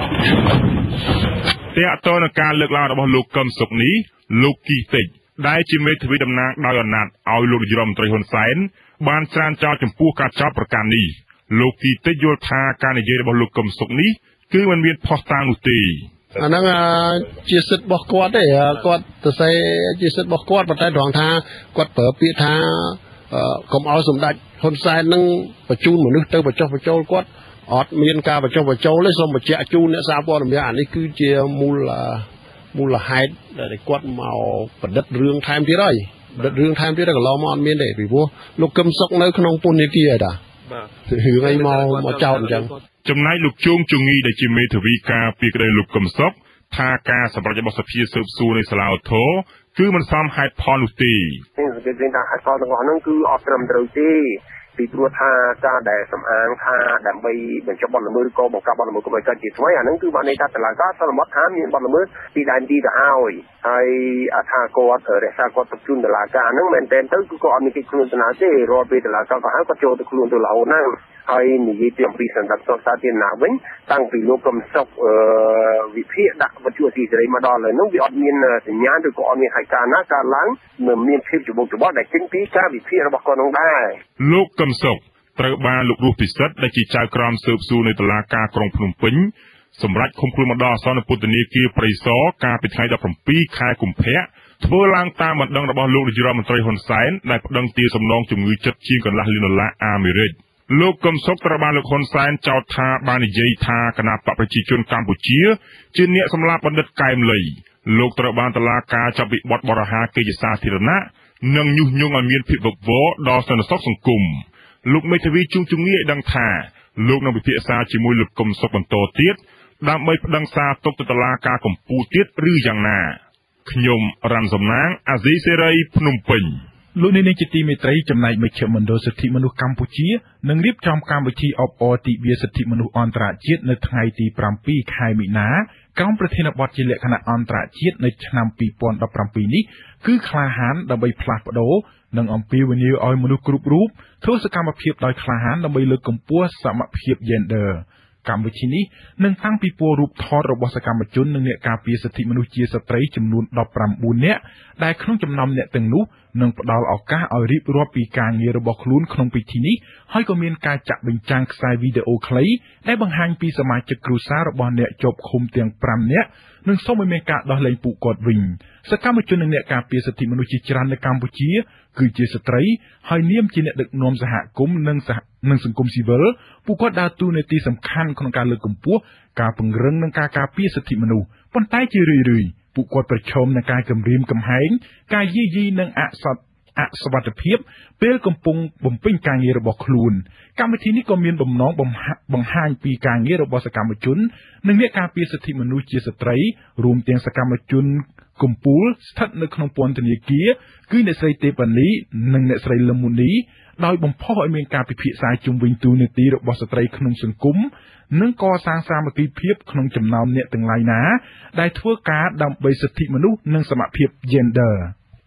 Speaker 6: ទងនឹងការលើកឡើងរបស់លោកកឹមសុខនេះលោកគីតិចដែលជាមេធាវីតំណាងដោយអាណត្តិឲ្យលោកនាយករដ្ឋមន្ត្រីហ៊ុនសែនបានច្រានចោលចំពោះការចោទប្រកាន់នេះលោកគីតិចយល់ថាការនិយាយរបស់លោកកឹមសុខនេះគឺមិនមានផុសតាងនោះទេ
Speaker 9: អាហ្នឹងជាសិទ្ធិរបស់គាត់ទេគាត់ទៅសេជាសិទ្ធិរបស់គាត់ប៉ុន្តែត្រង់ថាគាត់ប្រើពាក្យថាកុំឲ្យសម្ដេចហ៊ុនសែននឹងបញ្ជូនមនុស្សទៅបញ្ចុះបញ្ចូលគាត់អត់មានការបញ្ចុះបញ្ចូលទេសូមបញ្ជាក់ជូនអ្នកសារព័ត៌មានអានេះគឺជាមូលមូលហេតុដែលគាត់មកបណ្ឌិតរឿងថែមទៀតហើយបណ្ឌិតរឿងថែមទៀតកន្លងមកអត់មានទេពីព្រោះលោកកឹមសុខនៅក្នុងពន្ធនាគារតាបាទរឿងអីមកមកចោតអញ្ចឹង
Speaker 6: ចំណែកលោកជួងជងីដែលជាមេធាវីការពីក្តីលោកកឹមសុខថាការសម្រេចរបស់សភាស៊ើបសួរនៃសាលាឧទ្ធរណ៍គឺមិនសមហេតុផលនោះទេ
Speaker 4: គេនិយាយថាហេតុផលទាំងអស់ហ្នឹងគឺអត់ត្រឹមត្រូវទេពីព្រោះថាការដែលសំអាងថាដើម្បីបញ្ចុះបទល្មើសឬក៏បង្កាប់បទល្មើសកុំឲ្យកើតជាថ្មីអាហ្នឹងគឺបានន័យថាតឡាការសន្មតថាមានបទល្មើសពីដែនទីទៅឲ្យហើយថាគាត់រក្សាគាត់ទៅជូនតឡាការហ្នឹងមែនតើទៅគឺគាត់អត់មានគេខ្លួនទៅណាទេរាល់ពេលតឡាការក៏ហៅគាត់ចូលទៅខ្លួនទៅរហូតហ្នឹងហើយនិយាយពីអំពីសន្តិសុខសាធារណៈវិញតាំងពីលោកកឹមសុខវិភាគដាក់វត្ថុអសីសេរីមកដល់ហើយនោះវាអត់មានសញ្ញាឬក៏អត់មានហេតុការណ៍ណាកើតឡើងមិនមានភាពច្របូកច្របល់ដែលចេញពីការវិភាគរបស់គាត់នោះដែរ
Speaker 6: លោកកឹមសុខត្រូវបានលោករស់ពិសិដ្ឋដែលជាចៅក្រមស៊ើបសួរនៃតុលាការក្រុងភ្នំពេញសម្រាប់ឃុំខ្លួនបណ្ដោះអាសន្ននៅពន្ធនាគារព្រៃសរកាលពីថ្ងៃដប់ប្រាំពីរខែកុម្ភៈធ្វើឡើងតាមបណ្ដឹងរបស់លោកនាយរដ្ឋមន្ត្រីហ៊ុនសែនដែលប្តឹងទារសំណងជំងឺចិត្តជាងកន្លះលានដុល្លារអាមេរិកលោកកឹមសុខត្រូវបានលោកហ៊ុនសែនចោទថាបាននិយាយថាគណបកប្រជាជនកម្ពុជាជាអ្នកសម្លាប់បណ្ឌិតកែមលីលោកត្រូវបានតុលាការចាប់ពីបទបរិហាកេរ្តិ៍សាធារណៈនិងញុះញង់ឲ្យមានភាពវឹកវរដល់សន្តិសុខសង្គមលោកមេធាវីជួងជងីឲ្យដឹងថាលោកនឹងពិភាក្សាជាមួយលោកកឹមសុខបន្តទៀតដើម្បីប្តឹងសារទុកទៅតុលាការកំពូលទៀតឬយ៉ាងណាខ្ញុំរ៉ាន់សំណាងអាស៊ីសេរីភ្នំពេញ
Speaker 1: លោកនាយកជាទីមេត្រីចំណែកមជ្ឈមណ្ឌលសិទ្ធិមនុស្សកម្ពុជានឹងរៀបចំកម្មវិធីអបអរទិវាសិទ្ធិមនុស្សអន្តរជាតិនៅថ្ងៃទីប្រាំពីរខែមីនាក្រោមប្រធានបទជាលក្ខណៈអន្តរជាតិនៅឆ្នាំពីរពាន់ដប់ប្រាំពីរនេះគឺក្លាហានដើម្បីផ្លាស់ប្ដូរនិងអំពាវនាវឲ្យមនុស្សគ្រប់រូបធ្វើសកម្មភាពដោយក្លាហានដើម្បីលើកកម្ពស់សមភាព Gender កម្មវិធីនេះនឹងតាំងពីពលរូបថតរបស់សកម្មជននិងអ្នកការពារសិទ្ធិមនុស្សជាស្ត្រីចំនួនដប់ប្រាំបួននាក់ដែលក្នុងចំណោមអ្នកទាំងនោះនឹងផ្ដល់ឱកាសឲ្យរៀបរាប់ពីការងាររបស់ខ្លួនក្នុងពិធីនេះហើយក៏មានការចាក់បញ្ចាំងខ្សែវីដេអូខ្លីដែលបង្ហាញពីសមាជិកគ្រួសាររបស់អ្នកជាប់ឃុំទាំងប្រាំនាក់និងសូមឲ្យមានការដោះលែងពួកគាត់វិញសកម្មជននិងអ្នកការពារសិទ្ធិមនុស្សជាច្រើននៅកម្ពុជាគឺជាស្ត្រីហើយនាមជាអ្នកដឹកនាំសហគមន៍និងនិងសង្គមស៊ីវិលពួកគាត់ដើរតួនាទីសំខាន់ក្នុងការលើកកម្ពស់ការពង្រឹងនិងការការពារសិទ្ធិមនុស្សប៉ុន្តែជារឿយៗពួកគាត់ប្រឈមនឹងការគំរាមកំហែងការយាយីនិងអសត្វអសុវត្ថិភាពពេលកំពុងបំពេញការងាររបស់ខ្លួនកម្មវិធីនេះក៏មានបំណងបង្ហាញពីការងាររបស់សកម្មជននិងអ្នកការពារសិទ្ធិមនុស្សជាស្ត្រីរួមទាំងសកម្មជនកំពូលស្ថិតនៅក្នុងពន្ធនាគារគឺអ្នកស្រីទេប៉ានីនិងអ្នកស្រីលឹមមូនីដោយបំផុសឲ្យមានការពិភាក្សាជុំវិញទូនាទីរបស់ស្ត្រីក្នុងសង្គមនិងកសាងសាមគ្គីភាពក្នុងចំណោមអ្នកទាំងឡាយណាដែលធ្វើការដើម្បីសិទ្ធិមនុស្សនិងសមភាព gender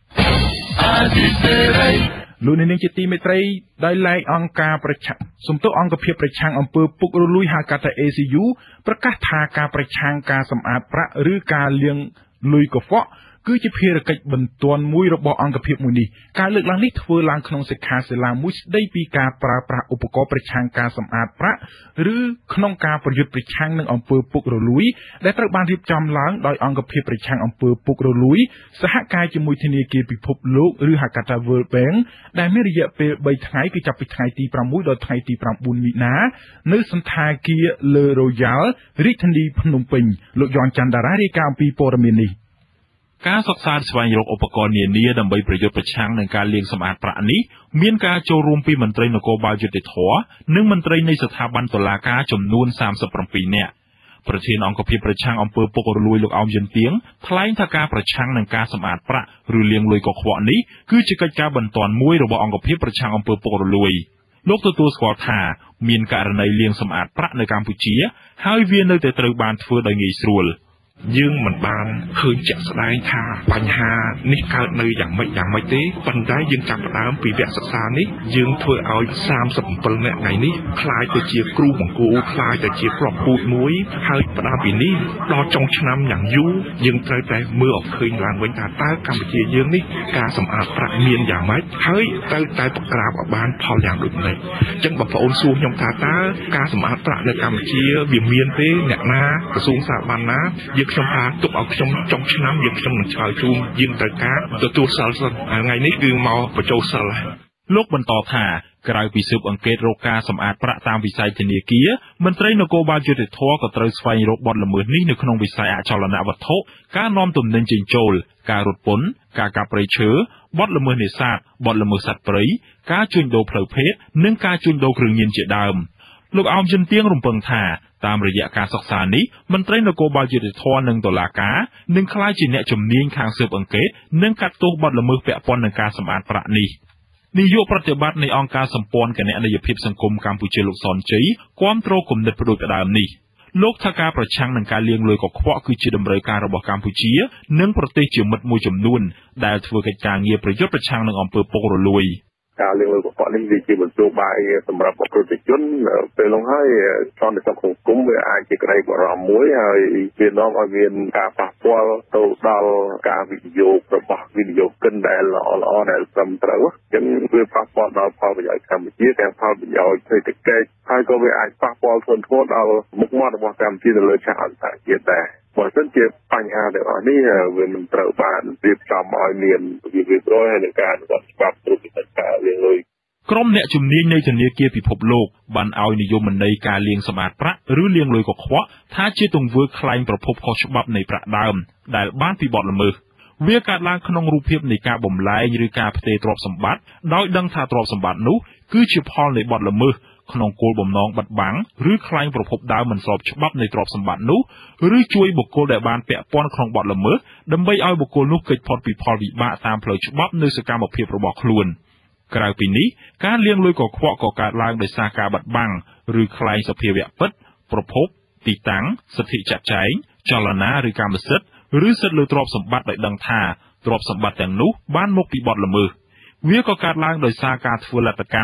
Speaker 1: លោកនាងជាទីមេត្រីដោយឡែកអង្គការប្រឆាំងសំទោសអង្គភាពប្រឆាំងអំពើពុករលួយហៅកាត់ថា A C U ប្រកាសថាការប្រឆាំងការសម្អាតប្រាក់ឬការលាងលុយកខ្វក់គឺជាភារកិច្ចបន្ទាន់មួយរបស់អង្គភាពមួយនេះការលើកឡើងនេះធ្វើឡើងក្នុងសិក្ខាសាលាមួយស្ដីពីការប្រើប្រាស់ឧបករណ៍ប្រឆាំងការសម្អាតប្រាក់ឬក្នុងការប្រយុទ្ធប្រឆាំងនឹងអំពើពុករលួយដែលត្រូវបានរៀបចំឡើងដោយអង្គភាពប្រឆាំងអំពើពុករលួយសហការជាមួយធនាគារពិភពលោកឬហៅកាត់ថា World Bank ដែលមានរយៈពេលបីថ្ងៃគឺចាប់ពីថ្ងៃទីប្រាំមួយដល់ថ្ងៃទីប្រាំបួនមីនានៅសន្តាគារ Le Royal រាជធានីភ្នំពេញលោកយ៉នច័ន្ទតារារាយការណ៍អំពីព័ត៌មាននេះការសិក្សាស្វែងរកឧបករណ៍នានាដើម្បីប្រយុទ្ធប្រឆាំងនឹងការលាងសម្អាតប្រាក់នេះមានការចូលរួមពីមន្ត្រីនគរបាលយុតិធធម៌និងមន្ត្រីនៃស្ថាប័នតុលាការចំនួនសាមសិបប្រាំពីរនាក់ប្រធានអង្គភាពប្រឆាំងអំពើពុករលួយលោកអោមយិនទៀងថ្លែងថាការប្រឆាំងនឹងការសម្អាតប្រាក់ឬលាងលុយកខ្វក់នេះគឺជាកិច្ចការបន្ទាន់មួយរបស់អង្គភាពប្រឆាំងអំពើពុករលួយលោកទទួលស្គាល់ថាមានករណីលាងសម្អាតប្រាក់នៅកម្ពុជាហើយវានៅតែត្រូវបានធ្វើដោយងាយស្រួលយើងមិនបានឃើញជាក់ស្ដែងថាបញ្ហានេះកើតនៅយ៉ាងម៉េចយ៉ាងម៉េចទេប៉ុន្តែយើងចាប់ផ្ដើមពីវគ្គសិក្សានេះយើងធ្វើឲ្យសាមសិបbảyនាក់ថ្ងៃនេះខ្លាយទៅជាគ្រូបង្គោលខ្លាយទៅជាគ្រាប់ពូជមួយហើយផ្ដើមពីនេះដល់ចុងឆ្នាំយ៉ាងយូរយើងត្រូវតែមើលឲ្យឃើញឡើងវិញថាតើកម្ពុជាយើងនេះការសម្អាតប្រាក់មានយ៉ាងម៉េចហើយត្រូវតែបង្ក្រាបឲ្យបានផលយ៉ាងដូចនេះអញ្ចឹងបងប្អូនសួរខ្ញុំថាតើការសម្អាតប្រាក់នៅកម្ពុជាវាមានទេអ្នកណាក្រសួងស្ថាប័នណាខ្ញុំថាទុកឲ្យខ្ញុំចុងឆ្នាំយើងខ្ញុំនឹងឆ្លើយជូនយើងត្រូវការទទួលសិលសិនថ្ងៃនេះគឺមកបញ្ចូលសិលលោកបន្តថាក្រៅពីស៊ើបអង្កេតរកការសម្អាតប្រាក់តាមវិស័យធនាគារមន្ត្រីនគរបាលយុតិធធម៌ក៏ត្រូវស្វែងរកបទល្មើសនេះនៅក្នុងវិស័យអចលនវត្ថុការនាំទំនិញចេញចូលការរត់ពន្ធការកាប់ព្រៃឈើបទល្មើសនេសាទបទល្មើសសត្វព្រៃការជួញដូរផ្លូវភេទនិងការជួញដូរគ្រឿងញៀនជាដើមលោកអោមយិនទៀងរំពឹងថាតាមរយៈការសិក្សានេះមន្ត្រីនគរបាលយុតិធម៌និងតុលាការនឹងក្លាយជាអ្នកជំនាញខាងស៊ើបអង្កេតនិងកាត់ទោសបទល្មើសពាក់ព័ន្ធនឹងការសម្អាតប្រាក់នេះនាយកប្រតិបត្តិនៃអង្គការសម្ព័ន្ធគណនេយ្យភាពសង្គមកម្ពុជាលោកសនជ័យគាំទ្រគំនិតផ្ដួចផ្ដើមនេះលោកថាការប្រឆាំងនឹងការលាងលុយកខ្វក់គឺជាតម្រូវការរបស់កម្ពុជានិងប្រទេសជាមិត្តមួយចំនួនដែលធ្វើកិច្ចការងារប្រយុទ្ធប្រឆាំងនឹងអំពើពុករលួយការលាងលុយកខ្វក់នេះវាជាមធ្យោបាយសម្រាប់ប្រតិជនពេលនោះហើយសន្តិសុខសង្គមវាអាចជាក្តីបារម្ភមួយហើយវានាំឲ្យមានការប៉ះពាល់ទៅដល់ការវិនិយោគរបស់វិនិយោគិនដែលល្អល្អដែលត្រឹមត្រូវអញ្ចឹងវាប៉ះពាល់ដល់ផលប្រយោជន៍កម្ពុជាទាំងផលប្រយោជន៍សេដ្ឋកិច្ចហើយក៏វាអាចប៉ះពាល់ធ្ងន់ធ្ងរដល់មុខមាត់របស់កម្ពុជានៅលើឆាកអន្តរជាតិដែរបើមិនជាបញ្ហាទាំងអស់នេះវាមិនត្រូវបានរៀបចំឲ្យមានវិវិប្រយហើយនឹងការអនុវត្តច្បាប់ត្រួតពិនិត្យការលាងលុយក្រុមអ្នកជំនាញនៃធនាគារពិភពលោកបានឲ្យនិយមន័យការលាងសម្អាតប្រាក់ឬលាងលុយកខ្វក់ថាជាទង្វើក្លែងប្រភពខុសច្បាប់នៃប្រាក់ដើមដែលបានពីបទល្មើសវាកើតឡើងក្នុងរូបភាពនៃការបំលែងឬការផ្ទេរទ្រព្យសម្បត្តិដោយដឹងថាទ្រព្យសម្បត្តិនោះគឺជាផលនៃបទល្មើសក្នុងគោលបំណងបិទបាំងឬក្លែងប្រភពដើមមិនស្របច្បាប់នៃទ្រព្យសម្បត្តិនោះឬជួយបុគ្គលដែលបានពាក់ព័ន្ធក្នុងបទល្មើសដើម្បីឲ្យបុគ្គលនោះគេចផុតពីផលវិបាកតាមផ្លូវច្បាប់នៅសកម្មភាពរបស់ខ្លួនក្រៅពីនេះការលាងលុយកខ្វក់ក៏កើតឡើងដោយសារការបិទបាំងឬក្លែងសភាវៈពិតប្រភពទីតាំងសិទ្ធិចាត់ចែងចលនាឬកម្មសិទ្ធិឬសិទ្ធិលើទ្រព្យសម្បត្តិដោយដឹងថាទ្រព្យសម្បត្តិទាំងនោះបានមកពីបទល្មើសវាក៏កើតឡើងដោយសារការធ្វើលទ្ធកម្ម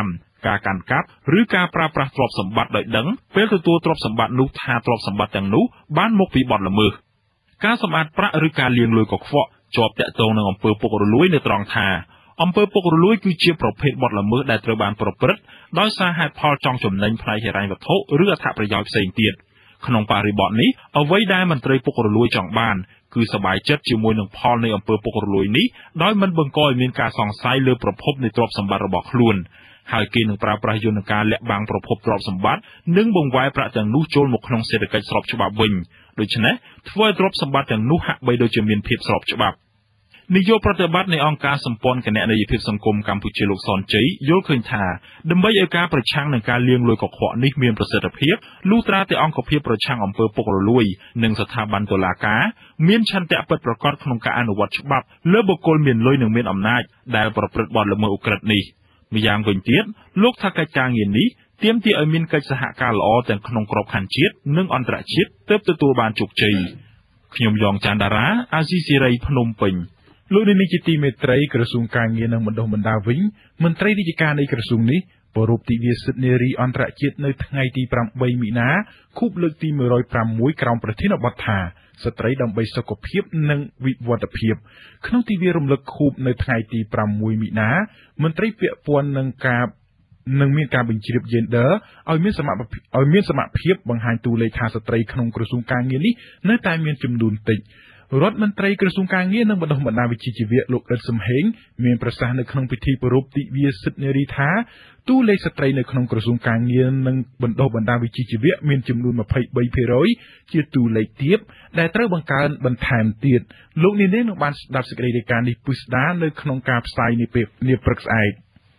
Speaker 1: ការកាន់កាប់ឬការប្រើប្រាស់ទ្រព្យសម្បត្តិដោយដឹងពេលទទួលទ្រព្យសម្បត្តិនោះថាទ្រព្យសម្បត្តិទាំងនោះបានមកពីបទល្មើសការសម្អាតប្រាក់ឬការលាងលុយកខ្វក់ជាប់តាក់ទងនឹងអំពើពុករលួយនៅត្រង់ថាអំពើពុករលួយគឺជាប្រភេទបទល្មើសដែលត្រូវបានប្រព្រឹត្តដោយសារហេតុផលចង់ចំណេញផ្នែកហិរញ្ញវត្ថុឬអត្ថប្រយោជន៍ផ្សេងទៀតក្នុងបរិបទនេះអ្វីដែលមន្ត្រីពុករលួយចង់បានគឺសប្បាយចិត្តជាមួយនឹងផលនៃអំពើពុករលួយនេះដោយមិនបង្កឲ្យមានការសង្ស័យលើប្រភពនៃទ្រព្យសម្បត្តិរបស់ខ្លួនហើយគេនឹងប្រើប្រាស់យន្តការលាក់បាំងប្រភពទ្រព្យសម្បត្តិនិងបង្វែរប្រាក់ទាំងនោះចូលមកក្នុងសេដ្ឋកិច្ចស្របច្បាប់វិញដូច្នេះធ្វើឲ្យទ្រព្យសម្បត្តិទាំងនោះហាក់បីដូចជាមានភាពស្របច្បាប់នាយកប្រតិបត្តិនៃអង្គការសម្ព័ន្ធគណនេយ្យភាពសង្គមកម្ពុជាលោកសនជ័យយល់ឃើញថាដើម្បីឲ្យការប្រឆាំងនឹងការលាងលុយកខ្វក់នេះមានប្រសិទ្ធភាពលុះត្រាតែអង្គភាពប្រឆាំងអំពើពុករលួយនិងស្ថាប័នតុលាការមានឆន្ទៈពិតប្រាកដក្នុងការអនុវត្តច្បាប់លើបុគ្គលមានលុយនិងមានអំណាចដែលប្រព្រឹត្តបទល្មើសឧក្រិដ្ឋនេះម្យ៉ាងវិញទៀតលោកថាកិច្ចការងារនេះទាមទារឲ្យមានកិច្ចសហការល្អទាំងក្នុងក្របខ័ណ្ឌជាតិនិងអន្តរជាតិទើបទទួលបានជោគជ័យខ្ញុំយ៉ងច័ន្ទតារាអាស៊ីសេរីភ្នំពេញលោកនាយកជាទីមេត្រីក្រសួងការងារនិងបណ្ដុះបណ្ដាលវិញមន្ត្រីរាជការនៃក្រសួងនេះប្រារព្ធទិវាសិទ្ធិនារីអន្តរជាតិនៅថ្ងៃទីប្រាំបីមីនាខួបលើកទីមួយរយប្រាំមួយក្រោមប្រធានបទថាស្ត្រីដើម្បីសុខភាពនិងវិវត្តភាពក្នុងទិវារំលឹកខួបនៅថ្ងៃទីប្រាំមួយមីនាមន្ត្រីពាក់ព័ន្ធនឹងការនឹងមានការបញ្ជ្រាប gender ឲ្យមានសមភាពឲ្យមានសមភាពបង្ហាញតួលេខថាស្ត្រីក្នុងក្រសួងការងារនេះនៅតែមានចំនួនតិចរដ្ឋមន្ត្រីក្រសួងការងារនិងបណ្ដុះបណ្ដាលវិជ្ជាជីវៈលោកអ៊ិតសំហេងមានប្រសាសន៍នៅក្នុងពិធីប្រារព្ធទិវាសិទ្ធិនារីថាតួលេខស្ត្រីនៅក្នុងក្រសួងការងារនិងបណ្ដុះបណ្ដាលវិជ្ជាជីវៈមានចំនួនยี่สิบสามភាគរយជាតួលេខទាបដែលត្រូវបង្កើនបន្ថែមទៀតលោកនាងនឹងបានស្ដាប់សេចក្តីរាយការណ៍នេះពិស្ដារនៅក្នុងការផ្សាយនាពេលនាព្រឹកស្អែក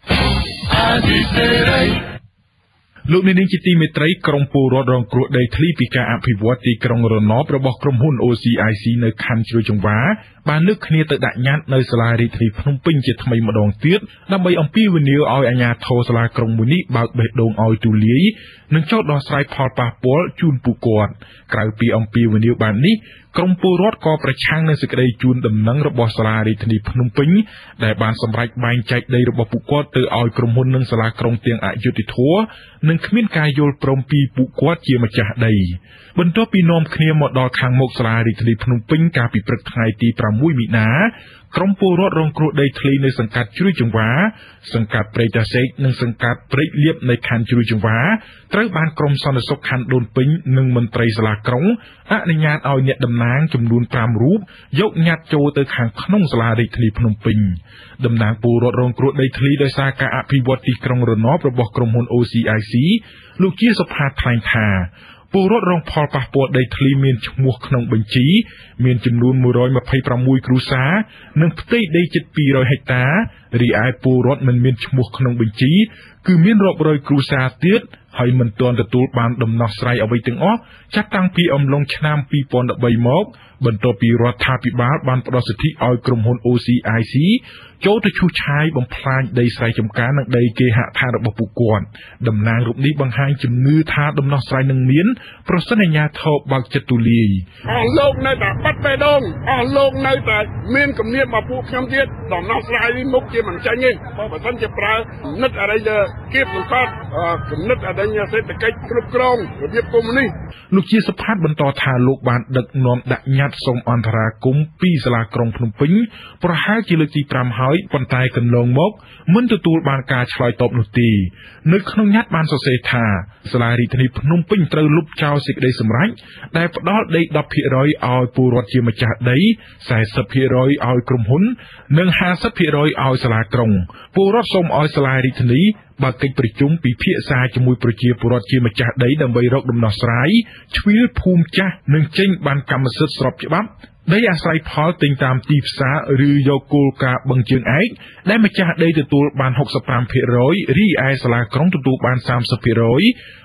Speaker 1: លោកនាងជាទីមេត្រីក្រុមពលរដ្ឋរងគ្រោះដីធ្លីពីការអភិវឌ្ឍទីក្រុងរណបរបស់ក្រុមហ៊ុន អូ ស៊ី អាយ ស៊ី នៅខណ្ឌជ្រោយចង្វាបានលើកគ្នាទៅដាក់ញត្តិនៅសាលារាជធានីភ្នំពេញជាថ្មីម្ដងទៀតដើម្បីអំពាវនាវឲ្យអាជ្ញាធរសាលាក្រុងមួយនេះបើកបេះដូងឲ្យទូលាយនិងចោទដោះស្រាយផលប៉ះពាល់ជូនពួកគាត់ក្រៅពីអំពាវនាវបែបនេះក្រុមពលរដ្ឋក៏ប្រឆាំងនឹងសេចក្តីជូនដំណឹងរបស់សាលារាជធានីភ្នំពេញដែលបានសម្រេចបែងចែកដីរបស់ពួកគាត់ទៅឲ្យក្រុមហ៊ុននិងសាលាក្រុងទាំងអយុធធម៌និងគ្មានការយល់ព្រមពីពួកគាត់ជាម្ចាស់ដីបន្ទាប់ពីនាំគ្នាមកដល់ខាងមុខសាលារាជធានីភ្នំពេញកាលពីព្រឹកថ្ងៃទីប្រាំមួយមីនាក្រុមពលរដ្ឋរងគ្រោះដីធ្លីនៅសង្កាត់ជ្រោយចង្វាសង្កាត់ព្រៃតាសេកនិងសង្កាត់ព្រៃលៀបនៃខណ្ឌជ្រោយចង្វាត្រូវបានក្រុមសន្តិសុខខណ្ឌដូនពេញនិងមន្ត្រីសាលាក្រុងអនុញ្ញាតឲ្យអ្នកតំណាងចំនួនប្រាំរូបយកញត្តិចូលទៅខាងក្នុងសាលារាជធានីភ្នំពេញតំណាងពលរដ្ឋរងគ្រោះដីធ្លីដោយសារការអភិវឌ្ឍទីក្រុងរណបរបស់ក្រុមហ៊ុន អូ ស៊ី អាយ ស៊ី លោកជាសុផាតថ្លែងថាពលរដ្ឋរងផលប៉ះពាល់ដីធ្លីមានឈ្មោះក្នុងបញ្ជីមានចំនួនមួយរយยี่สิบหกគ្រួសារនិងផ្ទៃដីជិតពីររយហិកតារីឯពលរដ្ឋមិនមានឈ្មោះក្នុងបញ្ជីគឺមានរាប់រយគ្រួសារទៀតហើយមិនទាន់ទទួលបានដំណោះស្រាយអ្វីទាំងអស់ចាប់តាំងពីអំឡុងឆ្នាំពីរពាន់ដប់បីមកបន្ទាប់ពីរដ្ឋាភិបាលបានផ្ដល់សិទ្ធិឲ្យក្រុមហ៊ុន អូ ស៊ី អាយ ស៊ី ចូលទៅឈូសឆាយបំផ្លាញដីស្រែចម្ការនិងដីគេហដ្ឋានរបស់ពួកគាត់តំណាងរូបនេះបង្ហាញជំនឿថាដំណោះស្រាយនឹងមានប្រសិនអាជ្ញាធរបើកចិត្តទូលាយ
Speaker 9: អស់លោកនៅតែបាត់បេះដូងអស់លោកនៅតែមានគំនាបមកពួកខ្ញុំទៀតដំណោះស្រាយនេះមុខជាមិនចាញ់ទេបើមិនសិនជាប្រើគំនិតអរិយគៀបសង្កត់គំនិតអរិយសេដ្ឋកិច្ចគ្រប់គ្រងរបៀបកុម្មុយនីស
Speaker 1: លោកជាសុផាតបន្តថាលោកបានដឹកនាំដាក់ញត្តិសូមអន្តរាគមន៍ពីសាលាក្រុងភ្នំពេញប្រហែលជាលើកទីប្រាំហើយប៉ុន្តែកន្លងមកមិនទទួលបានការឆ្លើយតបនោះទេនៅក្នុងញត្តិបានសរសេរថាសាលារាជធានីភ្នំពេញត្រូវលុបចោលសេចក្តីសម្រេចដែលផ្ដល់ដីដប់ភាគរយឲ្យពលរដ្ឋជាម្ចាស់ដីសែសិបភាគរយឲ្យក្រុមហ៊ុននិងហាសិបភាគរយឲ្យសាលាក្រុងពលរដ្ឋសូមឲ្យសាលារាជធានីបើកកិច្ចប្រជុំពិភាក្សាជាមួយប្រជាពលរដ្ឋជាម្ចាស់ដីដើម្បីរកដំណោះស្រាយជ្រៀលភូមិចាស់និងចេញបានកម្មសិទ្ធិស្របច្បាប់ដីអាស្រ័យផលទិញតាមទីផ្សារឬយកគោលការណ៍បឹងជើងឯកដែលម្ចាស់ដីទទួលបានหกสิบห้าភាគរយរីឯសាលាក្រុងទទួលបានសាមសិបភាគរយ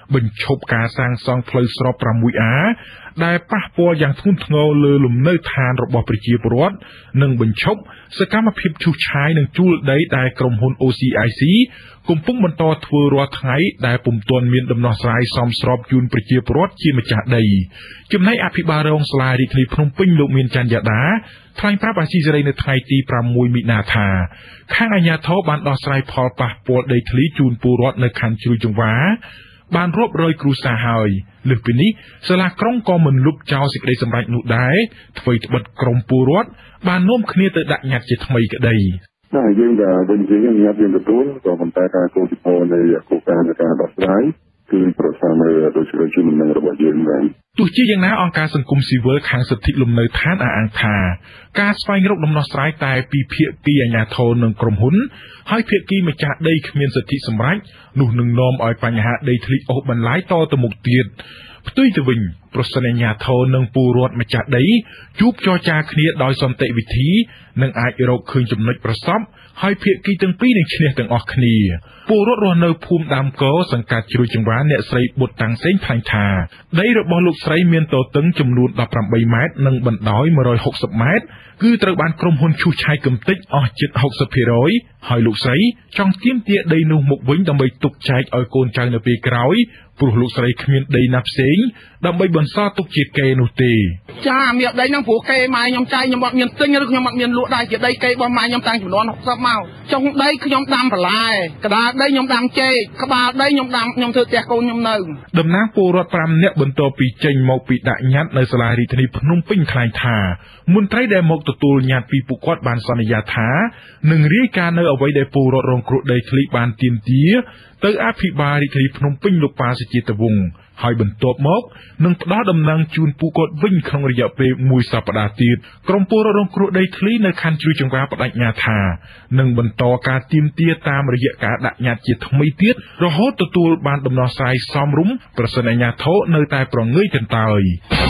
Speaker 1: បញ្ឈប់ការសាងសង់ផ្លូវស្រប ប្រាំមួយអា ដែលប៉ះពាល់យ៉ាងធ្ងន់ធ្ងរលើលំនៅឋានរបស់ប្រជាពលរដ្ឋនិងបញ្ឈប់សកម្មភាពឈូសឆាយនិងជួលដីដែលក្រុមហ៊ុន អូ ស៊ី អាយ ស៊ី កំពុងបន្តធ្វើរាល់ថ្ងៃដែលពុំទាន់មានដំណោះស្រាយសមស្របជូនប្រជាពលរដ្ឋជាម្ចាស់ដីចំណែកអភិបាលរងសាលារាជធានីភ្នំពេញលោកមានច័ន្ទយ៉ាដាថ្លែងប្រាប់អាស៊ីសេរីនៅថ្ងៃទី ប្រាំមួយ មិនិនាថាខាងអាជ្ញាធរបានដោះស្រាយផលប៉ះពាល់ដីធ្លីជូនពលរដ្ឋនៅខណ្ឌជ្រោយចង្វាបានរាប់រយគ្រួសារហើយលើសពីនេះសាលាក្រុងក៏មិនលុបចោលសេចក្តីសម្រេចនោះដែរអ្វីត្បិតក្រុមពលរដ្ឋបាននាំគ្នាទៅដាក់ញត្តិជាថ្មីក្តី
Speaker 3: តែយើងថាវិញយើងញ៉ាំយើងទទួលក៏ប៉ុន្តែការគោលជំហរនៃគោលការណ៍នៃការដោះស្រាយគឺប្រសាមើលដោយជាជំនុំរបស់យើងដែរ
Speaker 1: ទោះជាយ៉ាងណាអង្គការសង្គមស៊ីវិលខាងសិទ្ធិលំនៅឋានអះអាងថាការស្វែងរកដំណោះស្រាយតែពីភាគីអាជ្ញាធរនិងក្រុមហ៊ុនហើយភាគីម្ចាស់ដីគ្មានសិទ្ធិសម្រេចនោះនឹងនាំឲ្យបញ្ហាដីធ្លីអូសបន្លាយតទៅមុខទៀតផ្ទុយទៅវិញប្រសិនអាជ្ញាធរនិងពលរដ្ឋម្ចាស់ដីជួបចរចាគ្នាដោយសន្តិវិធីនឹងអាចរកឃើញចំណុចប្រសពហើយភាគីទាំងពីរនឹងឈ្នះទាំងអស់គ្នាពលរដ្ឋរស់នៅភូមិដើមកោសង្កាត់ជ្រោយចង្វាអ្នកស្រីបុតតាំងសេងថ្លែងថាដីរបស់លោកស្រីមានទទឹងចំនួនដប់ប្រាំបីម៉ែត្រនិងបណ្ដោយមួយរយហុកសិបម៉ែត្រគឺត្រូវបានក្រុមហ៊ុនឈូសឆាយកំទេចអស់ជិតហុកសិបភាគរយហើយលោកស្រីចង់ទាមទារដីនោះមកវិញដើម្បីទុកចែកឲ្យកូនចៅនៅពេលក្រោយព្រោះលោកស្រីគ្មានដីណាផ្សេងដើម្បីបន្សល់ទុកជាកេរនោះទេ
Speaker 9: ចាមានដីហ្នឹងព្រោះកេរម៉ែខ្ញុំចាយខ្ញុំអត់មានទិញឬខ្ញុំអត់មានលក់ដែរជាដីកេររបស់ម៉ែខ្ញុំតាំងចំនួនហុកសិបមកចុងដីខ្ញុំដាំបន្លែកដាលដីខ្ញុំដាំចេកក្បាលដីខ្ញុំដាំខ្ញុំធ្វើផ្ទះកូនខ្ញុំនៅ
Speaker 1: តំណាងពលរដ្ឋប្រាំនាក់បន្ទាប់ពីចេញមកពីដាក់ញត្តិនៅសាលារាជធានីភ្នំពេញថ្លែងថាមន្ត្រីដែលមកទទួលញត្តិពីពួកគាត់បានសន្យាថានឹងរាយការណ៍នៅអ្វីដែលពលរដ្ឋរងគ្រោះដីធ្លីបានទាមទារទៅអភិបាលរាជធានីភ្នំពេញលោកប៉ាសុជាតិវង្សហើយបន្ទាប់មកនឹងផ្ដល់ដំណឹងជូនពួកគាត់វិញក្នុងរយៈពេលមួយសប្តាហ៍ទៀតក្រុមពលរដ្ឋរងគ្រោះដីធ្លីនៅខណ្ឌជ្រោយចង្វាបដិញ្ញាថានឹងបន្តការទាមទារតាមរយៈការដាក់ញត្តិជាថ្មីទៀតរហូតទទួលបានដំណោះស្រាយសមរម្យប្រសិនអាជ្ញាធរនៅតែប្រងើយកន្តើយ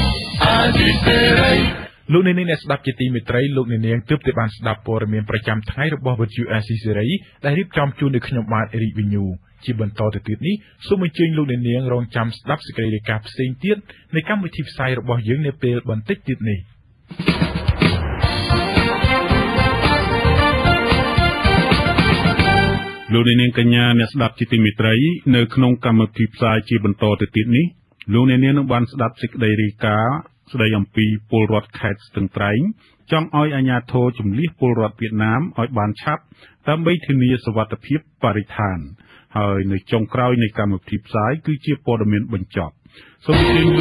Speaker 1: លោកអ្នកនាងអ្នកស្ដាប់ជាទីមេត្រីលោកអ្នកនាងទើបតែបានស្ដាប់ព័ត៌មានប្រចាំថ្ងៃរបស់វិទ្យុ អាស៊ីសេរីដែលរៀបចំជូនដោយខ្ញុំបាទអេរិកវិញ្ញូជាបន្តទៅទៀតនេះសូមអញ្ជើញលោកអ្នកនាងរងចាំស្ដាប់សេចក្តីរាយការណ៍ផ្សេងទៀតនៃកម្មវិធីផ្សាយរបស់យើងនាពេលបន្តិចទៀតនេះ
Speaker 8: លោកអ្នកនាងកញ្ញាអ្នកស្ដាប់ជាទីមេត្រីនៅក្នុងកម្មវិធីផ្សាយជាបន្តទៅទៀតនេះលោកអ្នកនាងនឹងបានស្ដាប់សេចក្តីរាយការណ៍ស្ដីអំពីពលរដ្ឋខេត្តស្ទឹងត្រែងចង់ឲ្យអាជ្ញាធរជំលះពលរដ្ឋវៀតណាមឲ្យបានឆាប់ដើម្បីធានាសុវត្ថិភាពបរិស្ថានហើយនៅចុងក្រោយនៃកម្មវិធីផ្សាយគឺជាព័ត៌មានបញ្ចប់សូមអញ្ជើញ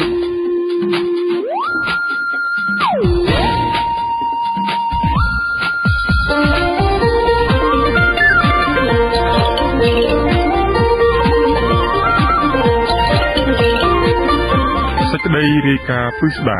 Speaker 8: សេចក្តីរាយការណ៍ពិស្ដា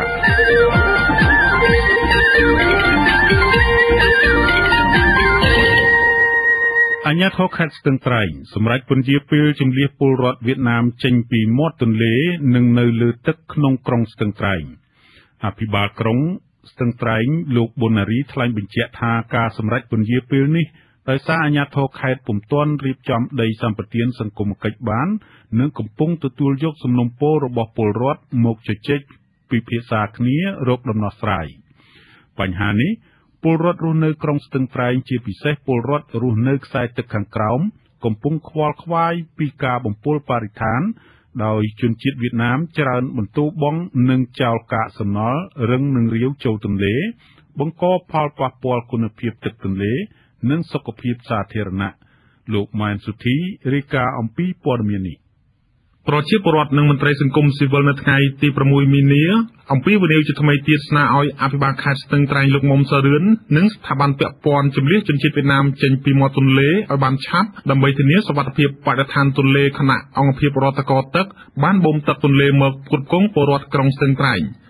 Speaker 8: អាជ្ញាធរខេត្តស្ទឹងត្រែងសម្រាប់ពន្យាពេលជំលះពលរដ្ឋវៀតណាមចេញពីមាត់ទន្លេនិងនៅលើទឹកក្នុងក្រុងស្ទឹងត្រែងអភិបាលក្រុងស្ទឹងត្រែងលោកប៊ុនណារីថ្លែងបញ្ជាក់ថាការសម្រេចពន្យាពេលនេះដោយសារអាជ្ញាធរខេត្តពុំទាន់រៀបចំដីសម្បត្តិសង្គមគិច្ចបាននិងកំពុងទទួលយកសំណុំពររបស់ពលរដ្ឋមកជជែកពិភាក្សាគ្នារកដំណោះស្រាយបញ្ហានេះពលរដ្ឋរស់នៅក្រុងស្ទឹងត្រែងជាពិសេសពលរដ្ឋរស់នៅខ្សែទឹកខាងក្រោមកំពុងខ្វល់ខ្វាយពីការបំពុលបរិស្ថានដោយជនជាតិវៀតណាមច្រើនបន្ទោបង់និងចោលកាកសំណល់រឹងនឹងរាវចូលទន្លេបង្កផលប៉ះពាល់គុណភាពទឹកទន្លេនិងសុខភាពសាធារណៈលោកម៉ែនសុធីរាយការណ៍អំពីព័ត៌មាននេះប្រជាពលរដ្ឋនិងមន្ត្រីសង្គមស៊ីវិលនៅថ្ងៃទីប្រាំមួយមីនាអំពីវិនិយោគជាថ្មីទៀតស្នើឲ្យអភិបាលខេត្តស្ទឹងត្រែងលោកមុំសរឿននិងស្ថាប័នពាក់ព័ន្ធជំនះជនជាតិវៀតណាមចេញពីមាត់ទន្លេឲ្យបានឆាប់ដើម្បីធានាសុវត្ថិភាពបរិស្ថានទន្លេខណៈអង្គភាពរដ្ឋកោទឹកបានបូមទឹកទន្លេមកគ្រប់គ្រងពលរដ្ឋក្រុងស្ទឹងត្រែង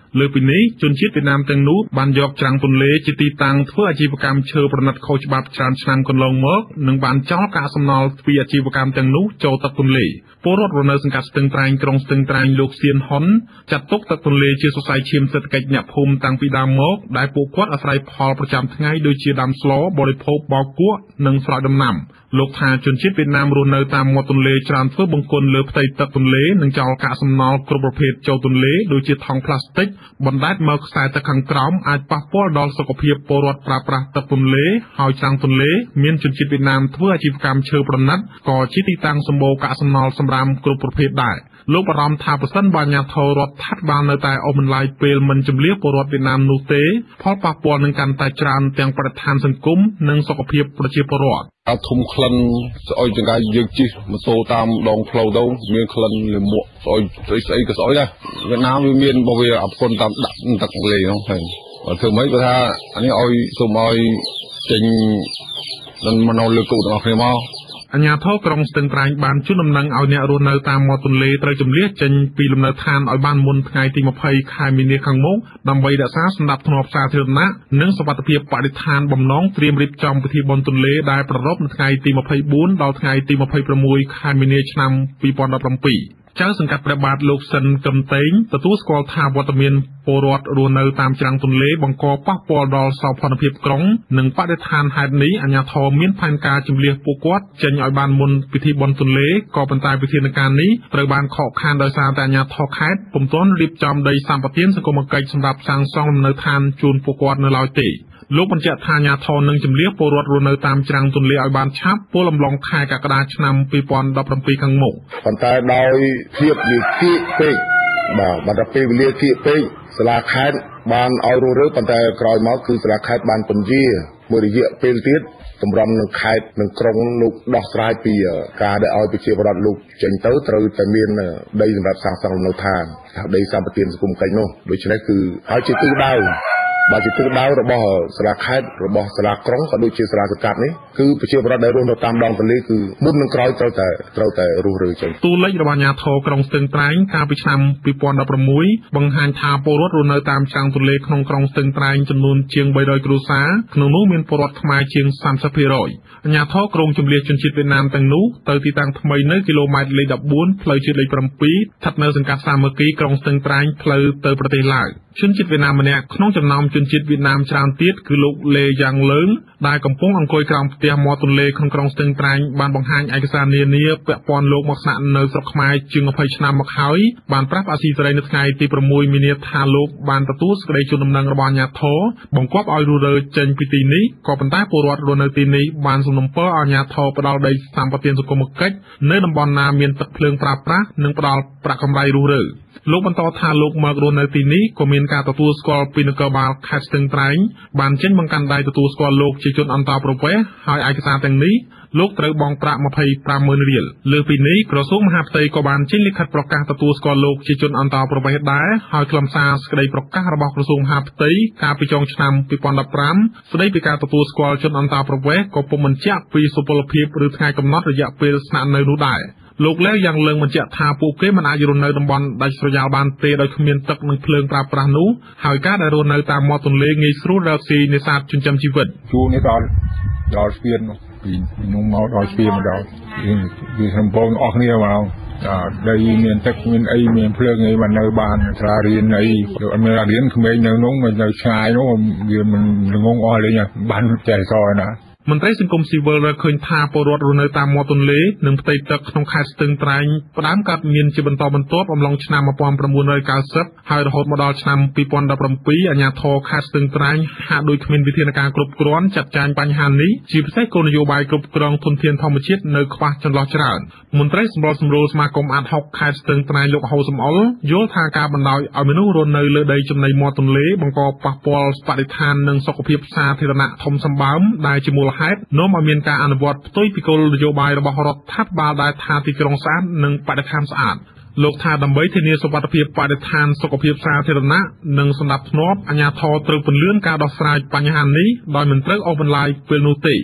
Speaker 8: លើពីនេះជនជាតិវៀតណាមទាំងនោះបានយកច្រាំងទន្លេជាទីតាំងធ្វើអាជីវកម្មឈើប្រណិតខុសច្បាប់ច្រើនឆ្នាំកន្លងមកនិងបានចោលកាកសំណល់ទ្វារអាជីវកម្មទាំងនោះចូលទឹកទន្លេពលរដ្ឋរស់នៅសង្កាត់ស្ទឹងត្រែងក្រុងស្ទឹងត្រែងលោកសៀនហ៊ុនចាត់ទុកទឹកទន្លេជាសរសៃឈាមសេដ្ឋកិច្ចអ្នកភូមិតាំងពីដើមមកដែលពួកគាត់អាស្រ័យផលប្រចាំថ្ងៃដូចជាដាំស្លបរិភោគបោកគក់និងស្រោចដំណាំលោកថាជនជាតិវៀតណាមរស់នៅតាមមាត់ទន្លេច្រើនធ្វើបង្គន់លើផ្ទៃទឹកទន្លេនិងចោលកាកសំណល់គ្រប់ប្រភេទចូលទន្លេដូចជាថង់ប្លាស្ទិកបណ្ដែតមកខ្សែទឹកខាងក្រោមអាចប៉ះពាល់ដល់សុខភាពពលរដ្ឋប្រើប្រាស់ទឹកទន្លេហើយច្រាំងទន្លេមានជនជាតិវៀតណាមធ្វើអាជីវកម្មឈើប្រណិតក៏ជាទីតាំងសម្បូរកាកសំណល់សម្រាមគ្រប់ប្រភេទដែរលោកបារម្ភថាប្រសិនបើអាជ្ញាធររដ្ឋាភិបាលនៅតែអូសបន្លាយពេលមិនជម្លៀសពលរដ្ឋវៀតណាមនោះទេផលប៉ះពាល់នឹងកាន់តែច្រើនទាំងបរិស្ថានសង្គមនិងសុខភាពប្រជាពលរដ្ឋ
Speaker 10: អត់ធំក្លិនស្អុយចង្កាយើងជិះម៉ូតូតាមដងផ្លូវទៅមានក្លិនលាមកស្អុយស្អីស្អីក៏ស្អុយដែរវៀតណាមវាមានរបស់វាអបគុណតាមដាក់ទឹកលេហ្នឹងហើយបើធ្វើម៉េចគាត់ថាអានេះឲ្យសូមឲ្យចេញនឹងមកនៅលើគូទាំងអស់គ្នាមក
Speaker 8: អាជ្ញាធរក្រុងស្ទឹងត្រែងបានជូនដំណឹងឲ្យអ្នករស់នៅតាមមាត់ទន្លេត្រូវជម្លៀសចេញពីលំនៅឋានឲ្យបានមុនថ្ងៃទីម្ភៃខែមីនាខាងមុខដើម្បីរក្សាសណ្ដាប់ធ្នាប់សាធារណៈនិងសុវត្ថិភាពបរិស្ថានបំណងត្រៀមរៀបចំពិធីបុណ្យទន្លេដែលប្រារព្ធនៅថ្ងៃទីម្ភៃបួនដល់ថ្ងៃទីម្ភៃប្រាំមួយខែមីនាឆ្នាំពីរពាន់ដប់ប្រាំពីរចៅសង្កាត់ព្រះបាទលោកសិនកំតេងទទួលស្គាល់ថាវត្តមានពលរដ្ឋរស់នៅតាមច្រាំងទន្លេបង្កប៉ះពាល់ដល់សោភ័ណភាពក្រុងនិងបរិស្ថានហេតុនេះអាជ្ញាធរមានផែនការជម្លៀសពួកគាត់ចេញឲ្យបានមុនពិធីបុណ្យទន្លេក៏ប៉ុន្តែវិធានការនេះត្រូវបានខកខានដោយសារតែអាជ្ញាធរខេត្តពុំទាន់រៀបចំដីសម្បត្តិសង្គមគិច្ចសម្រាប់សាងសង់លំនៅឋានជូនពួកគាត់នៅឡើយទេលោកបញ្ជាក់ថាអាជ្ញាធរនឹងជម្លៀសពលរដ្ឋរស់នៅតាមច្រាំងទន្លេឲ្យបានឆាប់ពលអំឡុងខែកក្កដាឆ្នាំពីរពាន់ដប់ប្រាំពីរខាងមុខ
Speaker 10: ប៉ុន្តែដោយភាពវិគិពេកបាទបើតែពេលវេលាគៀកពេកសាលាខេត្តបានឲ្យរស់រើប៉ុន្តែក្រោយមកគឺសាលាខេត្តបានពន្យាមួយរយៈពេលទៀតតម្រុំនឹងខេត្តនឹងក្រុងលោកដោះស្រាយពីការដែលឲ្យប្រជាពលរដ្ឋលោកចេញទៅត្រូវតែមានដីសម្រាប់សាងសង់លំនៅឋានដីសម្បត្តិសង្គមគិច្ចនោះដូច្នេះគឺហើយជាទិសដៅបើជាទិសដៅរបស់សាលាខេត្តរបស់សាលាក្រុងក៏ដូចជាសាលាសង្កាត់នេះគឺប្រជាពលរដ្ឋដែលរស់នៅតាមដងទន្លេគឺមុននឹងក្រោយត្រូវតែត្រូវតែរស់រើចេញ
Speaker 8: តួលេខរបស់អាជ្ញាធរក្រុងស្ទឹងត្រែងកាលពីឆ្នាំពីរពាន់ដប់ប្រាំមួយបង្ហាញថាពលរដ្ឋរស់នៅតាមច្រាំងទន្លេក្នុងក្រុងស្ទឹងត្រែងចំនួនជាងបីរយគ្រួសារក្នុងនោះមានពលរដ្ឋខ្មែរជាងសាមសិបភាគរយអាជ្ញាធរក្រុងជម្លៀសជនជាតិវៀតណាមទាំងនោះទៅទីតាំងថ្មីនៅគីឡូម៉ែត្រលេខដប់បួនផ្លូវជាតិលេខប្រាំពីរស្ថិតនៅសង្កាត់សាមគ្គីក្រុងស្ទឹងត្រែងផ្លូវទៅប្រទេសឡាវជនជាតិវៀតណាមម្នាក់ក្នុងចំណោមជនជាតិវៀតណាមច្រើនទៀតគឺលោកលេយ៉ាងលើងដែលកំពុងអង្គុយក្រោមផ្ទះមាត់ទន្លេក្នុងក្រុងស្ទឹងត្រែងបានបង្ហាញឯកសារនានាពាក់ព័ន្ធលោកមកស្នាក់នៅស្រុកខ្មែរជាងยี่สิบឆ្នាំមកហើយបានប្រាប់អាស៊ីសេរីនៅថ្ងៃទីប្រាំមួយមីនាថាលោកបានទទួលសេចក្តីជូនដំណឹងរបស់អាជ្ញាធរបង្គាប់ឲ្យរស់រើចេញពីទីនេះក៏ប៉ុន្តែពលរដ្ឋរស់នៅទីនេះបានសំណូមពរឲ្យអាជ្ញាធរផ្ដល់ដីសម្បត្តិសង្គមគិច្ចនៅតំបន់ណាមានទឹកភ្លើងប្រើប្រាស់និងផ្ដល់ប្រាក់កម្រៃរស់រើលោកបន្តថាលោកម្ករស់នៅទីនេះក៏មានការទទួលស្គាល់ពីនគរបាលខេត្តស្ទឹងត្រែងបានចេញបង្កាន់ដៃទទួលស្គាល់លោកជាជនអន្តោប្រវេសន៍ហើយឯកសារទាំងនេះលោកត្រូវបង់ប្រាក់ยี่สิบห้าหมื่นរៀលលើពីនេះក្រសួងមហាផ្ទៃក៏បានចេញលិខិតប្រកាសទទួលស្គាល់លោកជាជនអន្តោប្រវេសន៍ដែរហើយខ្លឹមសារសេចក្តីប្រកាសរបស់ក្រសួងមហាផ្ទៃកាលពីចុងឆ្នាំពីរពាន់ដប់ប្រាំស្តីពីការទទួលស្គាល់ជនអន្តោប្រវេសន៍ក៏ពុំបញ្ជាក់ពីសុពលភាពឬថ្ងៃកំណត់រយៈពេលស្នាក់នៅនោះដែរលោកលែវយ៉ាងលើងបញ្ជាក់ថាពួកគេមិនអាចរស់នៅតំបន់ដាច់ស្រយាលបានទេដោយគ្មានទឹកនិងភ្លើងប្រើប្រាស់នោះហើយការដែលរស់នៅតាមមាត់ទន្លេងាយស្រួលរកស៊ីនេសាទចិញ្ចឹមជីវិត
Speaker 2: ជួរនេះដល់ដល់ស្ពានពីនោះមកដល់ស្ពានមកដល់វាសម្ពោងអស់គ្នាមកដីមានទឹកមានអីមានភ្លើងអីមកនៅបានសាលារៀនអីអត់មានរៀនក្មេងនៅនោះមិននៅឆ្ងាយនោះវាមិនងងអស់លេងបានចេះសរណា
Speaker 8: មន្ត្រីសង្គមស៊ីវិលរកឃើញថាពលរដ្ឋរស់នៅតាមមាត់ទន្លេនិងផ្ទៃទឹកក្នុងខេត្តស្ទឹងត្រែងផ្ដើមកើតមានជាបន្តបន្ទាប់អំឡុងឆ្នាំmột nghìn chín trăm九mươiហើយរហូតមកដល់ឆ្នាំពីរពាន់ដប់ប្រាំពីរអាជ្ញាធរខេត្តស្ទឹងត្រែងហាក់ដូចគ្មានវិធានការគ្រប់គ្រាន់ចាត់ចែងបញ្ហានេះជាពិសេសគោលនយោបាយគ្រប់គ្រងធនធានធម្មជាតិនៅខ្វះចន្លោះច្រើនមន្ត្រីសម្របសម្រួលសមាគមអាតហុកខេត្តស្ទឹងត្រែងលោកហៅសំអល់យល់ថាការបណ្ដោយឲ្យមនុស្សរស់នៅលើដីចំណីមាត់ទន្លេបង្កប៉ះពាល់បរិស្ថាននិងសុខភាពសាធារណៈធំសម្បើមដែលជាមូលហេតុនាំឲ្យមានការអនុវត្តផ្ទុយពីគោលនយោបាយរបស់រដ្ឋាភិបាលដែលថាទីក្រុងស្អាតនិងបរិស្ថានស្អាតលោកថាដើម្បីធានាសុវត្ថិភាពបរិស្ថានសុខភាពសាធារណៈនិងសណ្ដាប់ធ្នាប់អាជ្ញាធរត្រូវពន្យាការដោះស្រាយបញ្ហានេះដោយមិនត្រូវអូសបន្លាយពេលនោះទេ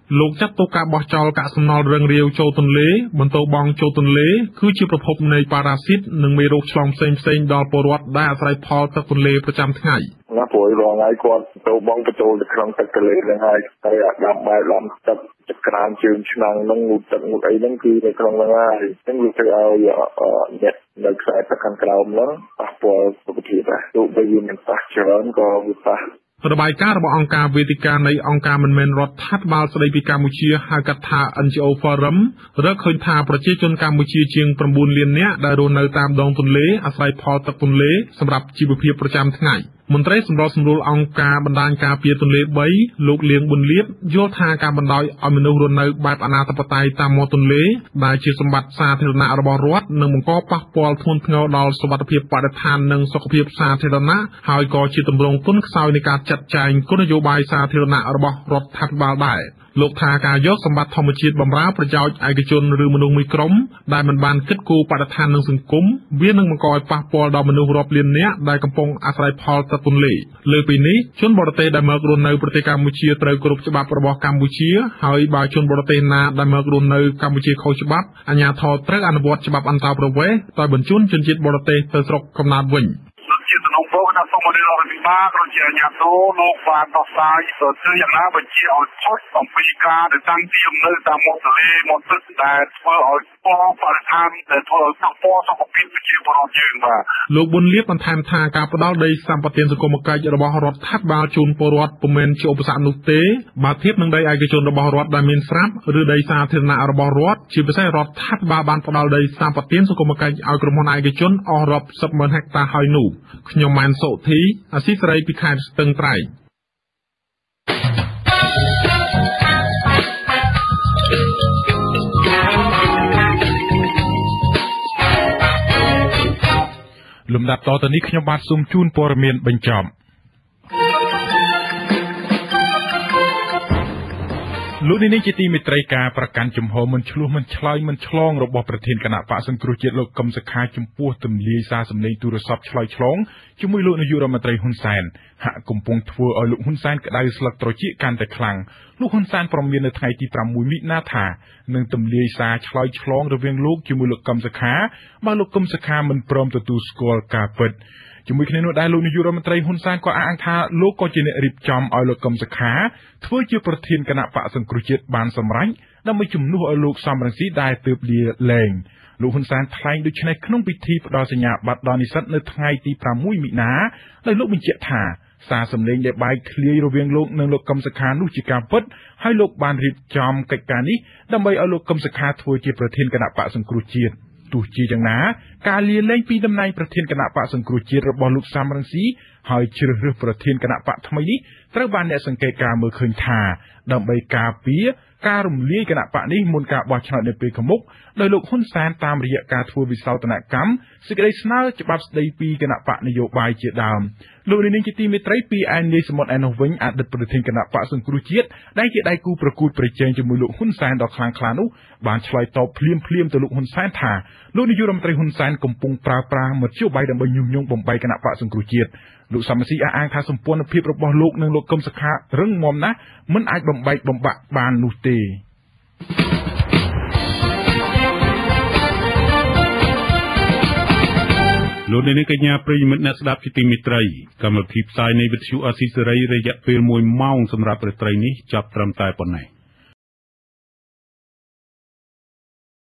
Speaker 8: លោកចាត់ទុកការបោះចោលកាកសំណល់រឹងរាវចូលទន្លេបន្តបងចូលទន្លេគឺជាប្រភពនៃប៉ារ៉ាស៊ីតនិងមេរោគឆ្លងផ្សេងផ្សេងដល់ពលរដ្ឋដែលអាស្រ័យផលទឹកទន្លេប្រចាំថ្ងៃ
Speaker 3: ណាព្រោះរងថ្ងៃគាត់ទៅបងបញ្ចូលទៅក្នុងទឹកទន្លេហ្នឹងហើយតែអាដាំបែបឡំទឹកទឹកក្រានជើងឆ្នាំងហ្នឹងងូតទឹកងូតអីហ្នឹងគឺនៅក្នុងហ្នឹងហើយអញ្ចឹងវាធ្វើឲ្យអ្នកនៅខ្សែទឹកខាងក្រោមហ្នឹងប៉ះពាល់សុខភាពដែរទោះបីវាមិនប៉ះច្រើនក៏វាប៉ះ
Speaker 8: របាយការណ៍របស់អង្គការវេទិកានៃអង្គការមិនមែនរដ្ឋាភិបាលស្តីពីកម្ពុជាហៅកាត់ថា N G O Forum រកឃើញថាប្រជាជនកម្ពុជាជាង៩លាននាក់ដែលរស់នៅតាមដងទន្លេអាស្រ័យផលទឹកទន្លេសម្រាប់ជីវភាពប្រចាំថ្ងៃមន្ត្រីសម្របសម្រួលអង្គការបណ្ដាញការពារទន្លេបីលោកលៀងប៊ុនលៀបយល់ថាការបណ្ដោយឲ្យមនុស្សរស់នៅបែបអនាធិបតេយ្យតាមមាត់ទន្លេដែលជាសម្បត្តិសាធារណៈរបស់រដ្ឋនឹងបង្កប៉ះពាល់ធ្ងន់ធ្ងរដល់សុវត្ថិភាពបរិស្ថាននិងសុខភាពសាធារណៈហើយក៏ជាទម្រង់ទុនខ្សោយនៃការចាត់ចែងគោលនយោបាយសាធារណៈរបស់រដ្ឋាភិបាលដែរលោកថាការយកសម្បត្តិធម្មជាតិបម្រើប្រយោជន៍ឯកជនឬមនុស្សមួយក្រុមដែលមិនបានគិតគូរបរិស្ថាននិងសង្គមវានឹងបង្កឲ្យប៉ះពាល់ដល់មនុស្សរាប់លាននាក់ដែលកំពុងអាស្រ័យផលទឹកទន្លេលើពីនេះជនបរទេសដែលមករស់នៅប្រទេសកម្ពុជាត្រូវគោរពច្បាប់របស់កម្ពុជាហើយបើជនបរទេសណាដែលមករស់នៅកម្ពុជាខុសច្បាប់អាជ្ញាធរត្រូវអនុវត្តច្បាប់អន្តោប្រវេសន៍ដោយបញ្ជូនជនជាតិបរទេសទៅស្រុកកំណើតវិញ
Speaker 11: ជាទំនុកពោណាសូមអរគុណរដ្ឋាភិបាលក៏ជាអាជ្ញាធរលោកបានដោះស្រាយទៅធ្វើយ៉ាងណាបញ្ជាឲ្យផុតអំពីការដែលតាំងទីលំនៅតាមមាត់ទន្លេមាត់ទឹកដែលធ្វើឲ្យប៉ះបរិស្ថានដែលធ្វើឲ្យប៉ះពាល់សុខភាពប្រជាពលរដ្ឋយើងបាទ
Speaker 8: លោកប៊ុនលៀបបន្ថែមថាការផ្ដល់ដីសម្បត្តិសង្គមគិច្ចរបស់រដ្ឋាភិបាលជូនពលរដ្ឋពុំមែនជាឧបសគ្គនោះទេបើធៀបនឹងដីឯកជនរបស់រដ្ឋដែលមានស្រាប់ឬដីសាធារណៈរបស់រដ្ឋជាពិសេសរដ្ឋាភិបាលបានផ្ដល់ដីសម្បត្តិសង្គមគិច្ចឲ្យក្រុមហ៊ុនឯកជនអស់រាប់សិបម៉ឺនហិកតាហើយនោះខ្ញុំម៉ែនសុធីអាស៊ីសេរីពីខេត្តស្ទឹងត្រែងលំដាប់តទៅនេះខ្ញុំបាទសូមជូនព័ត៌មានបញ្ចប់លោកនាងជាទីមេត្រីការប្រកាន់ជំហរមិនឆ្លោះមិនឆ្លើយមិនឆ្លងរបស់ប្រធានគណៈបកសង្គ្រោះជាតិលោកកឹមសុខាចំពោះទម្លាយសារសម្លេងទូរស័ព្ទឆ្លើយឆ្លងជាមួយលោកនាយករដ្ឋមន្ត្រីហ៊ុនសែនហាក់កំពុងធ្វើឲ្យលោកហ៊ុនសែនក្តៅស្លឹកត្រចៀកកាន់តែខ្លាំងលោកហ៊ុនសែនប្រមាននៅថ្ងៃទីប្រាំមួយមិនិនាថានឹងទម្លាយសារឆ្លើយឆ្លងរវាងលោកជាមួយលោកកឹមសុខាបើលោកកឹមសុខាមិនព្រមទទួលស្គាល់ការពិតជាមួយគ្នានោះដែរលោកនាយករដ្ឋមន្ត្រីហ៊ុនសែនក៏អះអាងថាលោកក៏ជាអ្នករៀបចំឲ្យលោកកឹមសុខាធ្វើជាប្រធានគណៈបកសង្គ្រោះជាតិបានសម្រេចដើម្បីជំនួសឲ្យលោកសំរងស៊ីដែលទើបលាលែងលោកហ៊ុនសែនថ្លែងដូចនេះក្នុងពិធីផ្ដល់សញ្ញាបត្រដល់និស្សិតនៅថ្ងៃទីប្រាំមួយមិនិនាដោយលោកបញ្ជាក់ថាសារសម្លេងដែលបែកធ្លាយរវាងលោកនិងលោកកឹមសុខានោះជាការពិតហើយលោកបានរៀបចំកិច្ចការនេះដើម្បីឲ្យលោកកឹមសុខាធ្វើជាប្រធានគណៈបកសង្គ្រោះជាតិទោះជាយ៉ាងណាការលាលែងពីតំណែងប្រធានគណៈបកសង្គ្រោះជាតិរបស់លោកសំរងស៊ីហើយជ្រើសរើសប្រធានគណៈបកថ្មីនេះត្រូវបានអ្នកសង្កេតការមើលឃើញថាដើម្បីការពារការរំលាយគណៈបកនេះមុនការបោះឆ្នោតនៅពេលខាងមុខដោយលោកហ៊ុនសែនតាមរយៈការធ្វើវិសោធនកម្មសេចក្តីស្នើច្បាប់ស្តីពីគណៈបកនយោបាយជាដើមលោកនាងជាទីមេត្រីពីឯនាយសមុទ្រឯនោះវិញអតីតប្រធានគណៈបកសង្គ្រោះជាតិដែលជាដៃគូប្រកួតប្រជែងជាមួយលោកហ៊ុនសែនដ៏ខ្លាំងក្លានោះបានឆ្លើយតបភ្លាមភ្លាមទៅលោកហ៊ុនសែនថាលោកនាយករដ្ឋមន្ត្រីហ៊ុនសែនកំពុងប្រើប្រាស់មធ្យោបាយដើម្បីញុះញង់បំបីគណៈបកសង្គ្រោះជាតិលោកសំរងស៊ីអះអាងថាសម្ព័ន្ធភាពរបស់លោកនិងលោកកឹមសុខារឹងមាំណាស់មិនអាចបំបែកបំបាក់បាននោះទេលោកនាងកញ្ញាប្រិយមិត្តអ្នកស្ដាប់ជាទីមេត្រីកម្មវិធីផ្សាយនៃវិទ្យុអាស៊ីសេរីរយៈពេលមួយម៉ោងសម្រាប់រាត្រីនេះចាប់ត្រឹមតែប៉ុណ្ណេះ